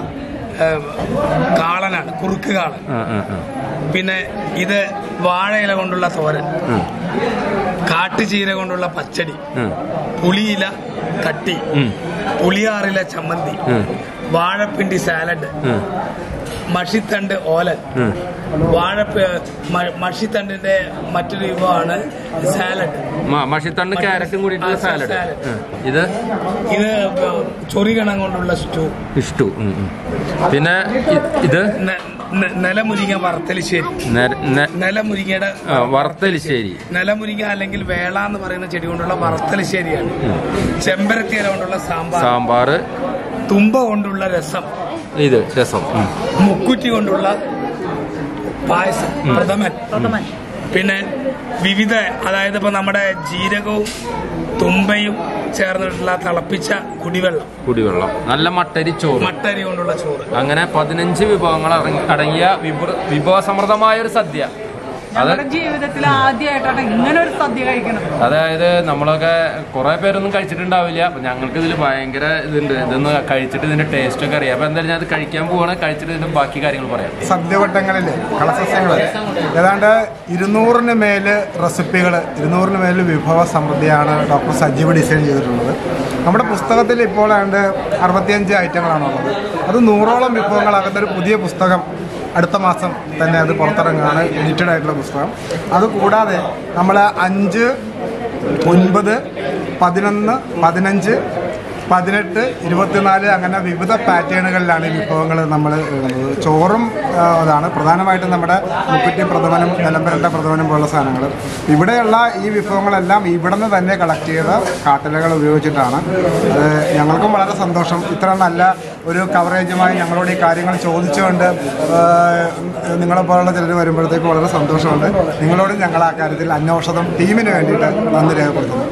കാളനാണ്, കുറുക്ക് കാളൻ. പിന്നെ ഇത് വാഴയില കൊണ്ടുള്ള തോരൻ, കാട്ടുചീര കൊണ്ടുള്ള പച്ചടി, പുളിയില കട്ടി, പുളിയാറില ചമ്മന്തി, വാഴപ്പിണ്ടി സാലഡ്, മഷിത്തണ്ട് ഓലൻ. വാഴ മഷിത്തണ്ടിന്റെ മറ്റൊരു വിഭവമാണ് സാലഡ്. മഷിത്തണ്ട് ക്യാരറ്റും കൂടിയിട്ടുള്ള സാലഡ്. ഇത് ഇത് ചൊറികണം കൊണ്ടുള്ള സ്റ്റൂ സ്റ്റൂ പിന്നെ ഇത് നിലമുരിങ്ങ വറുത്തലിശ്ശേരി. നിലമുരിങ്ങയുടെ വറുത്തലിശ്ശേരി, നിലമുരിങ്ങ അല്ലെങ്കിൽ വേള എന്ന് പറയുന്ന ചെടി കൊണ്ടുള്ള വറുത്തലിശ്ശേരിയാണ്. ചെമ്പരത്തി ഇല കൊണ്ടുള്ള സാമ്പാർ സാമ്പാർ തുമ്പ കൊണ്ടുള്ള രസം, ഇത് രസം, മുക്കുറ്റി കൊണ്ടുള്ള പായസം, പ്രഥമൻ. പിന്നെ വിവിധ അതായത് ഇപ്പൊ നമ്മുടെ ജീരകവും തുമ്പയും ചേർന്നിട്ടുള്ള തിളപ്പിച്ച കുടിവെള്ളം കുടിവെള്ളം നല്ല മട്ടരി ചോറ്, മട്ടരി കൊണ്ടുള്ള ചോറ്. അങ്ങനെ പതിനഞ്ച് വിഭവങ്ങൾ അടങ്ങിയ വിഭവസമൃദ്ധമായ ഒരു സദ്യ. നമ്മുടെ ജീവിതത്തിൽ ആദ്യമായിട്ടാണ് ഇങ്ങനെ ഒരു സദ്യ കഴിക്കണം. അതായത് നമ്മളൊക്കെ കുറെ പേരൊന്നും കഴിച്ചിട്ടുണ്ടാവില്ല. അപ്പൊ ഞങ്ങൾക്ക് ഇതിൽ ഭയങ്കര ഇതുണ്ട്. ഇതൊന്ന് കഴിച്ചിട്ട് ഇതിന്റെ ടേസ്റ്റ് ഒക്കെ അറിയാം. അപ്പൊ എന്തായാലും ഞാൻ അത് കഴിക്കാൻ പോവാണ്. കഴിച്ചിട്ട് ഇതിന്റെ ബാക്കി കാര്യങ്ങൾ പറയാം. സദ്യവട്ടങ്ങളില് കളസസ്യങ്ങൾ ഏതാണ്ട് ഇരുന്നൂറിന് മേല് റെസിപ്പികൾ, ഇരുന്നൂറിന് മേല് വിഭവ സമൃദ്ധിയാണ് ഡോക്ടർ സജീവ് ഡിസൈൻ ചെയ്തിട്ടുള്ളത്. നമ്മുടെ പുസ്തകത്തിൽ ഇപ്പോൾ ഏതാണ്ട് അറുപത്തിയഞ്ച് ഐറ്റങ്ങളാണുള്ളത്. അത് നൂറോളം വിഭവങ്ങളാകുന്ന ഒരു പുതിയ പുസ്തകം അടുത്ത മാസം തന്നെ അത് പുറത്തിറങ്ങുകയാണ്, എഡിറ്റഡ് ആയിട്ടുള്ള പുസ്തകം. അതുകൂടാതെ നമ്മൾ അഞ്ച് ഒൻപത് പതിനൊന്ന് പതിനഞ്ച് പതിനെട്ട് ഇരുപത്തിനാല് അങ്ങനെ വിവിധ പാറ്റേണുകളിലാണ് ഈ വിഭവങ്ങൾ നമ്മൾ ഇടുന്നത്. ചോറും അതാണ് പ്രധാനമായിട്ടും നമ്മുടെ മുക്കുറ്റി പ്രഥമനും നിലമ്പരണ്ട പ്രഥമനും പോലുള്ള സാധനങ്ങൾ. ഇവിടെയുള്ള ഈ വിഭവങ്ങളെല്ലാം ഇവിടെ നിന്ന് തന്നെ കളക്ട് ചെയ്ത കാട്ടലകൾ ഉപയോഗിച്ചിട്ടാണ്. ഞങ്ങൾക്കും വളരെ സന്തോഷം. ഇത്ര നല്ല ഒരു കവറേജുമായി ഞങ്ങളോട് ഈ കാര്യങ്ങൾ ചോദിച്ചുകൊണ്ട് നിങ്ങളെപ്പോലുള്ള ചിലർ വരുമ്പോഴത്തേക്ക് വളരെ സന്തോഷമുണ്ട്. നിങ്ങളോട് ഞങ്ങൾ ആ കാര്യത്തിൽ അന്വേഷണം ടീമിന് വേണ്ടിയിട്ട് നന്ദി രേഖപ്പെടുത്തുന്നു.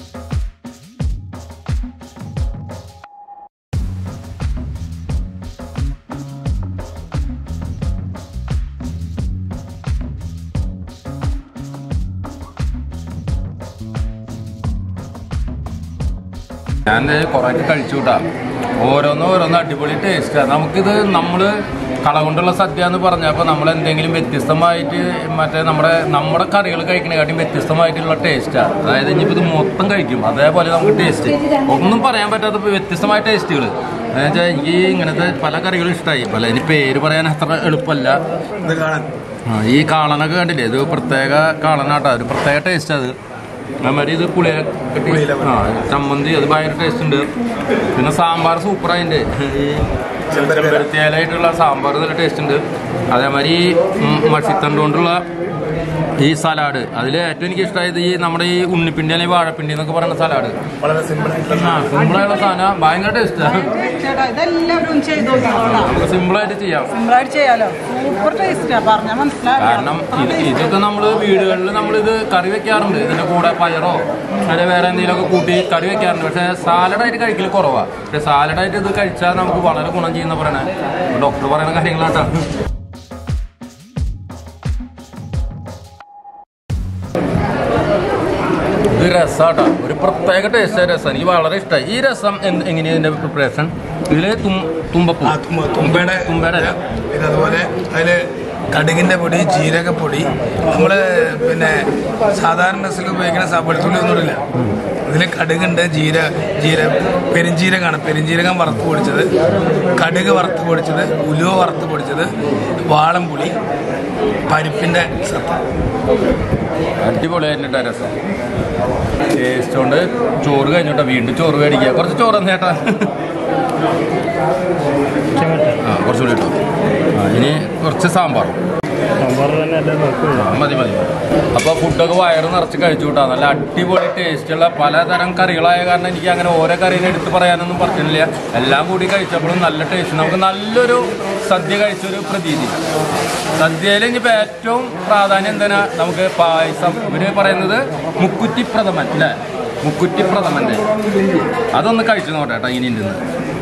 ഞാൻ കുറേ കഴിച്ചു കൂട്ടാ. ഓരോന്നും ഓരോന്നും അടിപൊളി ടേസ്റ്റാണ്. നമുക്കിത് നമ്മൾ കള കൊണ്ടുള്ള സദ്യ എന്ന് പറഞ്ഞപ്പോൾ നമ്മൾ എന്തെങ്കിലും വ്യത്യസ്തമായിട്ട് മറ്റേ നമ്മുടെ നമ്മുടെ കറികൾ കഴിക്കണേക്കാട്ടും വ്യത്യസ്തമായിട്ടുള്ള ടേസ്റ്റാണ്. അതായത് ഇനിയിപ്പോൾ ഇത് മൊത്തം കഴിക്കും അതേപോലെ നമുക്ക് ടേസ്റ്റ് ഒന്നും പറയാൻ പറ്റാത്ത വ്യത്യസ്തമായ ടേസ്റ്റുകൾ. എന്ന് വെച്ചാൽ എനിക്ക് ഇങ്ങനത്തെ പല കറികളും ഇഷ്ടമായി. പല ഇനി പേര് പറയാൻ അത്ര എളുപ്പമല്ല. ഇത് കാണാൻ ഈ കാളനൊക്കെ കണ്ടില്ലേ, ഇത് പ്രത്യേക കാളനാട്ടോ, ഒരു പ്രത്യേക ടേസ്റ്റ്. അത് അതുമാതിരി ഇത് പുളിയ കെട്ടി ആ ചമ്മന്തി, അത് ഭയങ്കര ടേസ്റ്റ് ഉണ്ട്. പിന്നെ സാമ്പാർ സൂപ്പർ. അതിൻ്റെ ഈ ചെമ്പരത്തിയാലായിട്ടുള്ള സാമ്പാർ നല്ല ടേസ്റ്റ് ഉണ്ട്. അതേമാതിരി മഷിത്തണ്ട് കൊണ്ടുള്ള ഈ സലാഡ്, അതിൽ ഏറ്റവും എനിക്ക് ഇഷ്ടമായത് ഈ നമ്മുടെ ഈ ഉണ്ണിപ്പിണ്ടി അല്ലെങ്കിൽ വാഴപ്പിണ്ടി എന്നൊക്കെ പറയുന്ന സലാഡ്. വളരെ സിമ്പിൾ സിമ്പിളായുള്ള സാധനം, ഭയങ്കര ടേസ്റ്റാണ്. നമുക്ക് സിമ്പിളായിട്ട് ചെയ്യാം. കാരണം ഇത് ഇതൊക്കെ നമ്മൾ വീടുകളിൽ നമ്മളിത് കറി വെക്കാറുണ്ട്. ഇതിന്റെ കൂടെ പയറോ അല്ലെങ്കിൽ വേറെ എന്തെങ്കിലുമൊക്കെ കൂട്ടി കറി വെക്കാറുണ്ട്. പക്ഷെ സാലഡായിട്ട് കഴിക്കൽ കുറവാണ്. പക്ഷെ സാലഡായിട്ട് ഇത് കഴിച്ചാൽ നമുക്ക് വളരെ ഗുണം ചെയ്യുന്ന പറയണേ ഡോക്ടർ പറയുന്ന കാര്യങ്ങളായിട്ടാണ്. ഇത് രസമാട്ടോ, ഒരു പ്രത്യേക ടേസ്റ്റ് രസം. എനിക്ക് വളരെ ഇഷ്ടമായി ഈ രസം. എങ്ങനെയാണ് ഇതിന്റെ പ്രിപ്പറേഷൻ? ഇതില് തുമ്പപ്പൂ, തുമ്പയുടെ തുമ്പയുടെ പിന്നെ അതുപോലെ അതില് കടുകിന്റെ പൊടി, ജീരകപ്പൊടി, നമ്മള് പിന്നെ സാധാരണ ഡ്രസ്സിൽ ഉപയോഗിക്കുന്ന വെളുത്തുള്ളി ഒന്നുമില്ല. ഇതിൽ കടുകുണ്ട്, ജീര ജീര പെരിഞ്ജീരകമാണ്. പെരിഞ്ജീരകം വറുത്ത് പൊടിച്ചത്, കടുക് വറുത്ത് പൊടിച്ചത്, ഉലുവ വറുത്ത് പൊടിച്ചത്, വാളംപുളി, പരിപ്പിന്റെ സത്ത്. അടിപൊളിയായിട്ട് രസം. ടേസ്റ്റ് കൊണ്ട് ചോറ് കഴിഞ്ഞോട്ടെ വീണ്ടും ചോറ് മേടിക്കുക. കുറച്ച് ചോറ് ചേട്ടാ, കുറച്ചുകൂടി ഇട്ടോ. ഇനി കുറച്ച് സാമ്പാർ മതി മതി. അപ്പോൾ ഫുഡൊക്കെ വയറ് നിറച്ച് കഴിച്ചു കൂട്ടാ. നല്ല അടിപൊളി ടേസ്റ്റുള്ള പലതരം കറികളായ കാരണം എനിക്ക് അങ്ങനെ ഓരോ കറിനെ എടുത്ത് പറയാനൊന്നും പറ്റുന്നില്ല. എല്ലാം കൂടി കഴിച്ചപ്പോഴും നല്ല ടേസ്റ്റ്, നമുക്ക് നല്ലൊരു സദ്യ കഴിച്ചൊരു പ്രതീതി. സദ്യയിൽ ഇനിയിപ്പോൾ ഏറ്റവും പ്രാധാന്യം എന്തിനാ, നമുക്ക് പായസം. ഇവര് പറയുന്നത് മുക്കുറ്റി പ്രഥമൻ അല്ലേ, മുക്കുറ്റി പ്രഥമൻ്റെ അതൊന്ന് കഴിച്ചു നോട്ടെ കേട്ടോ. ഇനി നിന്ന്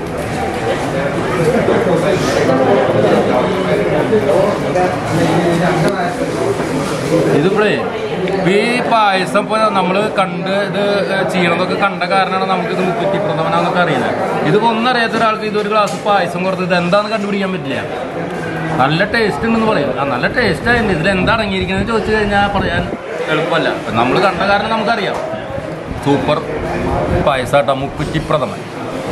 ഇതിപ്പോഴേ ഈ പായസം ഇപ്പോൾ നമ്മൾ കണ്ട് ഇത് ചെയ്യണതൊക്കെ കണ്ട കാരണമാണ് നമുക്കിത് മുക്കുറ്റി പ്രഥമനാന്നൊക്കെ അറിയില്ല. ഇതിപ്പോൾ ഒന്നും അറിയാത്ത ഒരാൾക്ക് ഇതൊരു ഗ്ലാസ് പായസം കൊടുത്ത് ഇത് എന്താണെന്ന് കണ്ടുപിടിക്കാൻ പറ്റില്ല. നല്ല ടേസ്റ്റ് ഉണ്ടെന്ന് പറയും. ആ നല്ല ടേസ്റ്റ് ആയിരുന്നു. ഇതിൽ എന്താ അടങ്ങിയിരിക്കുന്നത് ചോദിച്ചു കഴിഞ്ഞാൽ പറയാൻ എളുപ്പമല്ല. നമ്മൾ കണ്ട കാരണം നമുക്കറിയാം. സൂപ്പർ പായസാട്ടാ മുക്കുറ്റി പ്രഥമൻ.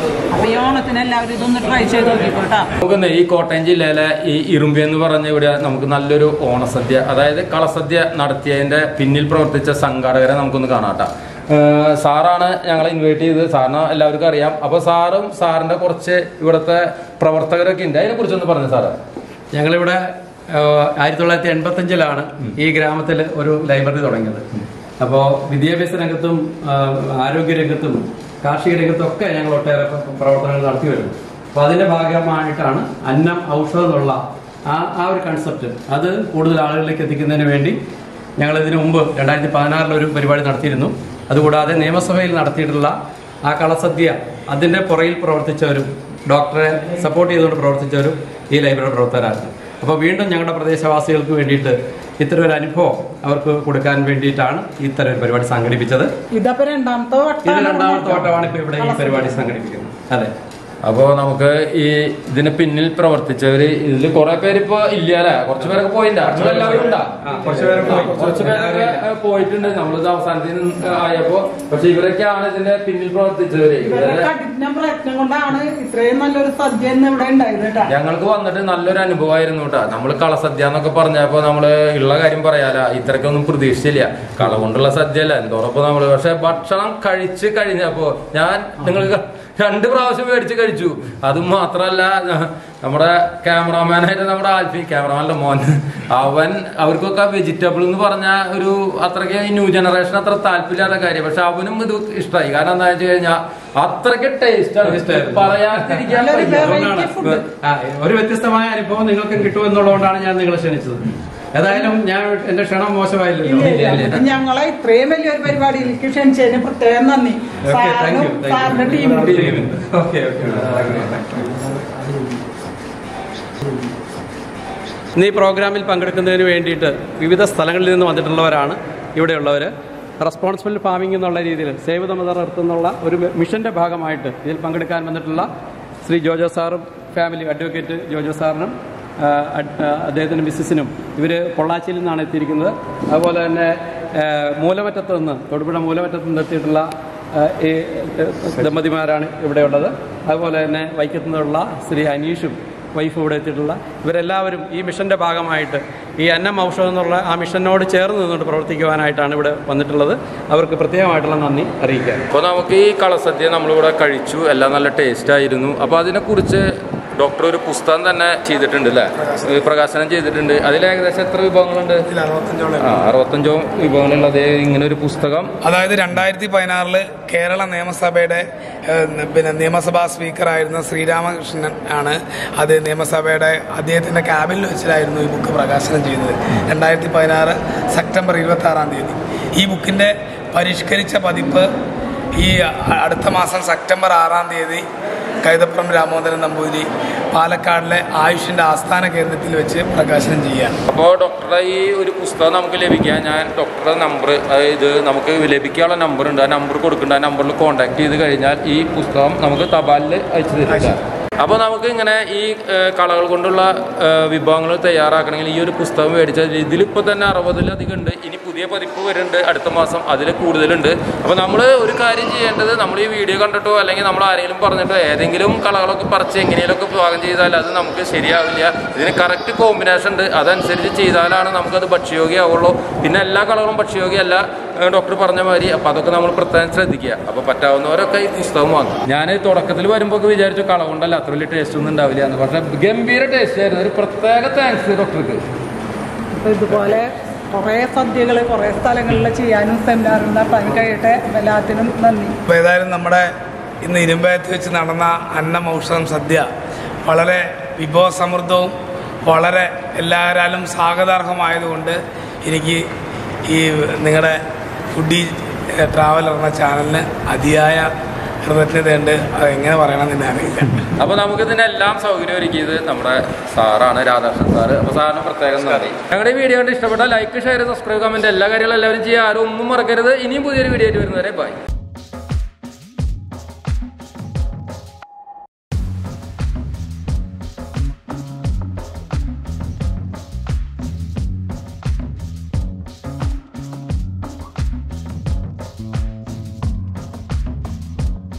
നമുക്ക് ഈ കോട്ടയം ജില്ലയിലെ ഈ ഇറുമ്പി എന്ന് പറഞ്ഞ ഇവിടെ നമുക്ക് നല്ലൊരു ഓണസദ്യ, അതായത് കളസദ്യ നടത്തിയതിന്റെ പിന്നിൽ പ്രവർത്തിച്ച സംഘാടകരെ നമുക്കൊന്ന് കാണാട്ടോ. സാറാണ് ഞങ്ങളെ ഇൻവൈറ്റ് ചെയ്ത്. സാറിന് എല്ലാവർക്കും അറിയാം. അപ്പൊ സാറും സാറിന്റെ കുറച്ച് ഇവിടുത്തെ പ്രവർത്തകരൊക്കെ ഉണ്ട്. അതിനെ കുറിച്ചൊന്ന് പറഞ്ഞു സാറ്. ഞങ്ങളിവിടെ ആയിരത്തി തൊള്ളായിരത്തി എൺപത്തി അഞ്ചിലാണ് ഈ ഗ്രാമത്തിൽ ഒരു ലൈബ്രറി തുടങ്ങിയത്. അപ്പോൾ വിദ്യാഭ്യാസ രംഗത്തും ആരോഗ്യ രംഗത്തും കാർഷിക രംഗത്തൊക്കെ ഞങ്ങൾ ഒട്ടേറെ പ്രവർത്തനങ്ങൾ നടത്തി വരുന്നു. അപ്പോൾ അതിന്റെ ഭാഗമായിട്ടാണ് അന്നം ഔഷധം എന്നുള്ള ആ ആ ഒരു കൺസെപ്റ്റ് അത് കൂടുതൽ ആളുകളിലേക്ക് എത്തിക്കുന്നതിന് വേണ്ടി ഞങ്ങൾ ഇതിനു മുമ്പ് രണ്ടായിരത്തി പതിനാറിലൊരു പരിപാടി നടത്തിയിരുന്നു. അതുകൂടാതെ നിയമസഭയിൽ നടത്തിയിട്ടുള്ള ആ കളസദ്യ അതിന്റെ പുറയിൽ പ്രവർത്തിച്ചവരും ഡോക്ടറെ സപ്പോർട്ട് ചെയ്തുകൊണ്ട് പ്രവർത്തിച്ചവരും ഈ ലൈബ്രറി പ്രവർത്തകരായിരുന്നു. അപ്പോൾ വീണ്ടും ഞങ്ങളുടെ പ്രദേശവാസികൾക്ക് വേണ്ടിയിട്ട് ഇത്തരം ഒരു അനുഭവം അവർക്ക് കൊടുക്കാൻ വേണ്ടിയിട്ടാണ് ഇത്തരം ഒരു പരിപാടി സംഘടിപ്പിച്ചത്. ഇത് രണ്ടാമത്തെ രണ്ടാമത്തെ വട്ടമാണ് ഇപ്പൊ ഇവിടെ ഈ പരിപാടി സംഘടിപ്പിക്കുന്നത്. അതെ. അപ്പോൾ നമുക്ക് ഈ ഇതിന് പിന്നിൽ പ്രവർത്തിച്ചവര് ഇതിൽ കുറെ പേര് ഇപ്പൊ ഇല്ല അല്ലെ, കുറച്ചു പേരൊക്കെ പോയിട്ടുണ്ട്. എല്ലാവരും ഉണ്ടാ കുറച്ചു പേരൊക്കെ പോയിട്ടുണ്ട് നമ്മളിത് അവസാനത്തിൽ ആയപ്പോ. പക്ഷെ ഇവരൊക്കെയാണ് ഇതിന്റെ പിന്നിൽ പ്രവർത്തിച്ചവര്. കഠിന പ്രയത്നം കൊണ്ടാണ് ഇത്രയും നല്ലൊരു സദ്യ ഇവിടെ ഉണ്ടായത്. ഞങ്ങൾക്ക് വന്നിട്ട് നല്ലൊരു അനുഭവമായിരുന്നു കേട്ടോ. നമ്മള് കളസദ്യ എന്നൊക്കെ പറഞ്ഞപ്പോ നമ്മള് ഉള്ള കാര്യം പറയാല, ഇത്രക്കൊന്നും പ്രതീക്ഷിച്ചില്ല. കള കൊണ്ടുള്ള സദ്യ അല്ല എന്തോറൊപ്പം നമ്മള്. പക്ഷെ ഭക്ഷണം കഴിച്ച് കഴിഞ്ഞപ്പോ ഞാൻ നിങ്ങൾ രണ്ട് പ്രാവശ്യം മേടിച്ച് കഴിച്ചു. അതും മാത്രല്ല നമ്മുടെ ക്യാമറാമാനായിട്ട് നമ്മുടെ ആൽഫി ക്യാമറാമാൻ്റെ മോൻ, അവൻ അവർക്കൊക്കെ വെജിറ്റബിൾ എന്ന് പറഞ്ഞ ഒരു അത്രയ്ക്ക് ന്യൂ ജനറേഷൻ അത്ര താല്പര്യമില്ലാത്ത കാര്യം. പക്ഷെ അവനും ഇത് ഇഷ്ടമായി. കാരണം എന്താ വെച്ച് കഴിഞ്ഞാൽ അത്രയ്ക്ക് ടേസ്റ്റ് പറയാതിരിക്കാൻ ഒരു വ്യത്യസ്തമായ അനുഭവം നിങ്ങൾക്ക് കിട്ടുമെന്നുള്ളതുകൊണ്ടാണ് ഞാൻ നിങ്ങളെ ക്ഷണിച്ചത്. ഏതായാലും ഞാൻ എന്റെ ക്ഷണം മോശമായില്ലല്ലോ. ഞങ്ങളെ ഇത്രയും വലിയൊരു പരിപാടിയിലേക്ക് ക്ഷണിച്ചതിന് പ്രത്യേകം നന്ദി. സാറിന്റെ ടീമിനോട് ഇന്ന് ഈ പ്രോഗ്രാമിൽ പങ്കെടുക്കുന്നതിന് വേണ്ടിയിട്ട് വിവിധ സ്ഥലങ്ങളിൽ നിന്ന് വന്നിട്ടുള്ളവരാണ് ഇവിടെയുള്ളവർ. റെസ്പോൺസിബിൾ ഫാമിംഗ് എന്നുള്ള രീതിയിൽ സേവ് ദ മദർ എർത്ത് എന്നുള്ള ഒരു മിഷന്റെ ഭാഗമായിട്ട് ഇതിൽ പങ്കെടുക്കാൻ വന്നിട്ടുള്ള ശ്രീ ജോജോ സാറും ഫാമിലി അഡ്വക്കേറ്റ് ജോജോ സാറിനും അദ്ദേഹത്തിൻ്റെ മിസ്സിസിനും ഇവർ പൊള്ളാച്ചിയിൽ നിന്നാണ് എത്തിയിരിക്കുന്നത്. അതുപോലെ തന്നെ മൂലമറ്റത്ത് നിന്ന് തൊടുപുഴ മൂലമറ്റത്ത് നിന്ന് എത്തിയിട്ടുള്ള ഈ ദമ്പതിമാരാണ് ഇവിടെയുള്ളത്. അതുപോലെ തന്നെ വൈക്കത്തു നിന്നുള്ള ശ്രീ അനീഷും വൈഫ് ഇവിടെ എത്തിയിട്ടുള്ള ഇവരെല്ലാവരും ഈ മിഷന്റെ ഭാഗമായിട്ട് ഈ അന്നം ഔഷധം എന്നുള്ള ആ മിഷനോട് ചേർന്ന് നിന്നുകൊണ്ട് പ്രവർത്തിക്കുവാനായിട്ടാണ് ഇവിടെ വന്നിട്ടുള്ളത്. അവർക്ക് പ്രത്യേകമായിട്ടുള്ള നന്ദി അറിയിക്കാം. അപ്പോൾ നമുക്ക് ഈ കളസദ്യ നമ്മളിവിടെ കഴിച്ചു. എല്ലാം നല്ല ടേസ്റ്റ് ആയിരുന്നു. അപ്പോൾ അതിനെക്കുറിച്ച് ഡോക്ടർ ഒരു പുസ്തകം തന്നെ ചെയ്തിട്ടുണ്ട് അല്ലേ, പ്രകാശനം ചെയ്തിട്ടുണ്ട്. അതിൽ ഏകദേശം എത്ര വിഭവങ്ങളുണ്ട്? ആ അറുപത്തഞ്ചോ വിഭവങ്ങളുള്ള അതേ ഇങ്ങനെ ഒരു പുസ്തകം. അതായത് രണ്ടായിരത്തി പതിനാറില് കേരള നിയമസഭയുടെ പിന്നെ നിയമസഭാ സ്പീക്കറായിരുന്ന ശ്രീരാമകൃഷ്ണൻ ആണ് അത് നിയമസഭയുടെ അദ്ദേഹത്തിന്റെ ക്യാബിനിൽ വെച്ചിട്ടായിരുന്നു ഈ ബുക്ക് പ്രകാശനം ചെയ്തത്. രണ്ടായിരത്തി പതിനാറ് സെപ്റ്റംബർ ഇരുപത്തി ആറാം തീയതി ഈ ബുക്കിന്റെ പരിഷ്കരിച്ച പതിപ്പ് ഈ അടുത്ത മാസം സെപ്റ്റംബർ ആറാം തീയതി കൈതപ്പുറം രാമോദരൻ നമ്പൂതിരി പാലക്കാടിലെ ആയുഷിന്റെ ആസ്ഥാന കേന്ദ്രത്തിൽ വെച്ച് പ്രകാശനം ചെയ്യാൻ. അപ്പോൾ ഡോക്ടറുടെ ഈ ഒരു പുസ്തകം നമുക്ക് ലഭിക്കാൻ ഞാൻ ഡോക്ടറുടെ നമ്പർ, ഇത് നമുക്ക് ലഭിക്കാനുള്ള നമ്പർ ഉണ്ട്, ആ നമ്പർ കൊടുക്കേണ്ട. ആ നമ്പറിൽ കോൺടാക്ട് ചെയ്ത് കഴിഞ്ഞാൽ ഈ പുസ്തകം നമുക്ക് തപാലിൽ അയച്ചു തരും. അപ്പോൾ നമുക്ക് ഇങ്ങനെ ഈ കളകൾ കൊണ്ടുള്ള വിഭവങ്ങൾ തയ്യാറാക്കണമെങ്കിൽ ഈ ഒരു പുസ്തകം മേടിച്ചാൽ ഇതിലിപ്പോൾ തന്നെ അറുപതിലധികം ഉണ്ട്. ഇനി പുതിയ പുതിയ പതിപ്പ് വരുന്നുണ്ട് അടുത്ത മാസം, അതിൽ കൂടുതലുണ്ട്. അപ്പോൾ നമ്മൾ ഒരു കാര്യം ചെയ്യേണ്ടത്, നമ്മൾ ഈ വീഡിയോ കണ്ടിട്ടോ അല്ലെങ്കിൽ നമ്മൾ ആരെങ്കിലും പറഞ്ഞിട്ടോ ഏതെങ്കിലും കളകളൊക്കെ പറിച്ച് എങ്ങനെയൊക്കെ പാകം ചെയ്താൽ അത് നമുക്ക് ശരിയാവില്ല. ഇതിന് കറക്റ്റ് കോമ്പിനേഷൻ ഉണ്ട്, അതനുസരിച്ച് ചെയ്താലാണ് നമുക്കത് ഭക്ഷ്യയോഗ്യമാവുള്ളൂ. പിന്നെ എല്ലാ കളകളും ഭക്ഷ്യയോഗ്യമല്ല ഡോക്ടർ പറഞ്ഞ മാതിരി. അപ്പോൾ അതൊക്കെ നമ്മൾ പ്രത്യേകം ശ്രദ്ധിക്കുക. അപ്പോൾ പറ്റാവുന്നവരൊക്കെ ഈ പുസ്തകം വാങ്ങും. ഞാൻ തുടക്കത്തിൽ വരുമ്പോൾ വിചാരിച്ചു കള കൊണ്ടല്ല അത്ര വലിയ ടേസ്റ്റ് ഒന്നും ഉണ്ടാവില്ല എന്ന്, പക്ഷേ ഗംഭീര ടേസ്റ്റ് ആയിരുന്നു. ഒരു പ്രത്യേക താങ്ക്സ് ഡോക്ടർക്ക്. അപ്പോൾ ഇതുപോലെ കുറേ സദ്യകൾ കുറേ സ്ഥലങ്ങളിൽ ചെയ്യാനും സെമിനാറിൽ നടത്താനും കഴിയട്ടെ. എല്ലാത്തിനും നന്ദി. അപ്പോൾ ഏതായാലും നമ്മുടെ ഇന്ന് ഇരുമ്പയത്ത് വെച്ച് നടന്ന അന്നം ഔഷധം സദ്യ വളരെ വിഭവസമൃദ്ധവും വളരെ എല്ലാവരാലും സ്വാഗതാർഹമായതുകൊണ്ട് എനിക്ക് ഈ നിങ്ങളുടെ ഫുഡി ട്രാവലർ എന്ന ചാനലിന് അതിയായ കൃതജ്ഞതയുണ്ട്. അത് എങ്ങനെ പറയണമെന്ന് തന്നെ അറിയില്ല. അപ്പോൾ നമുക്ക് ഇതിനെല്ലാം സൗകര്യം ഒരുക്കിയത് നമ്മുടെ സാറാണ്, രാധാകൃഷ്ണൻ സാറ്. അപ്പോൾ സാറിന് പ്രത്യേകം നന്ദി. ഞങ്ങളുടെ വീഡിയോ കണ്ട് ഇഷ്ടപ്പെട്ടാൽ ലൈക്ക്, ഷെയർ, സബ്സ്ക്രൈബ്, കമൻറ്റ് എല്ലാ കാര്യങ്ങളും എല്ലാവരും ചെയ്യുക. ആരും ഒന്നും മറക്കരുത്. ഇനിയും പുതിയൊരു വീഡിയോ ആയിട്ട് വരുന്നവരെ ബൈ.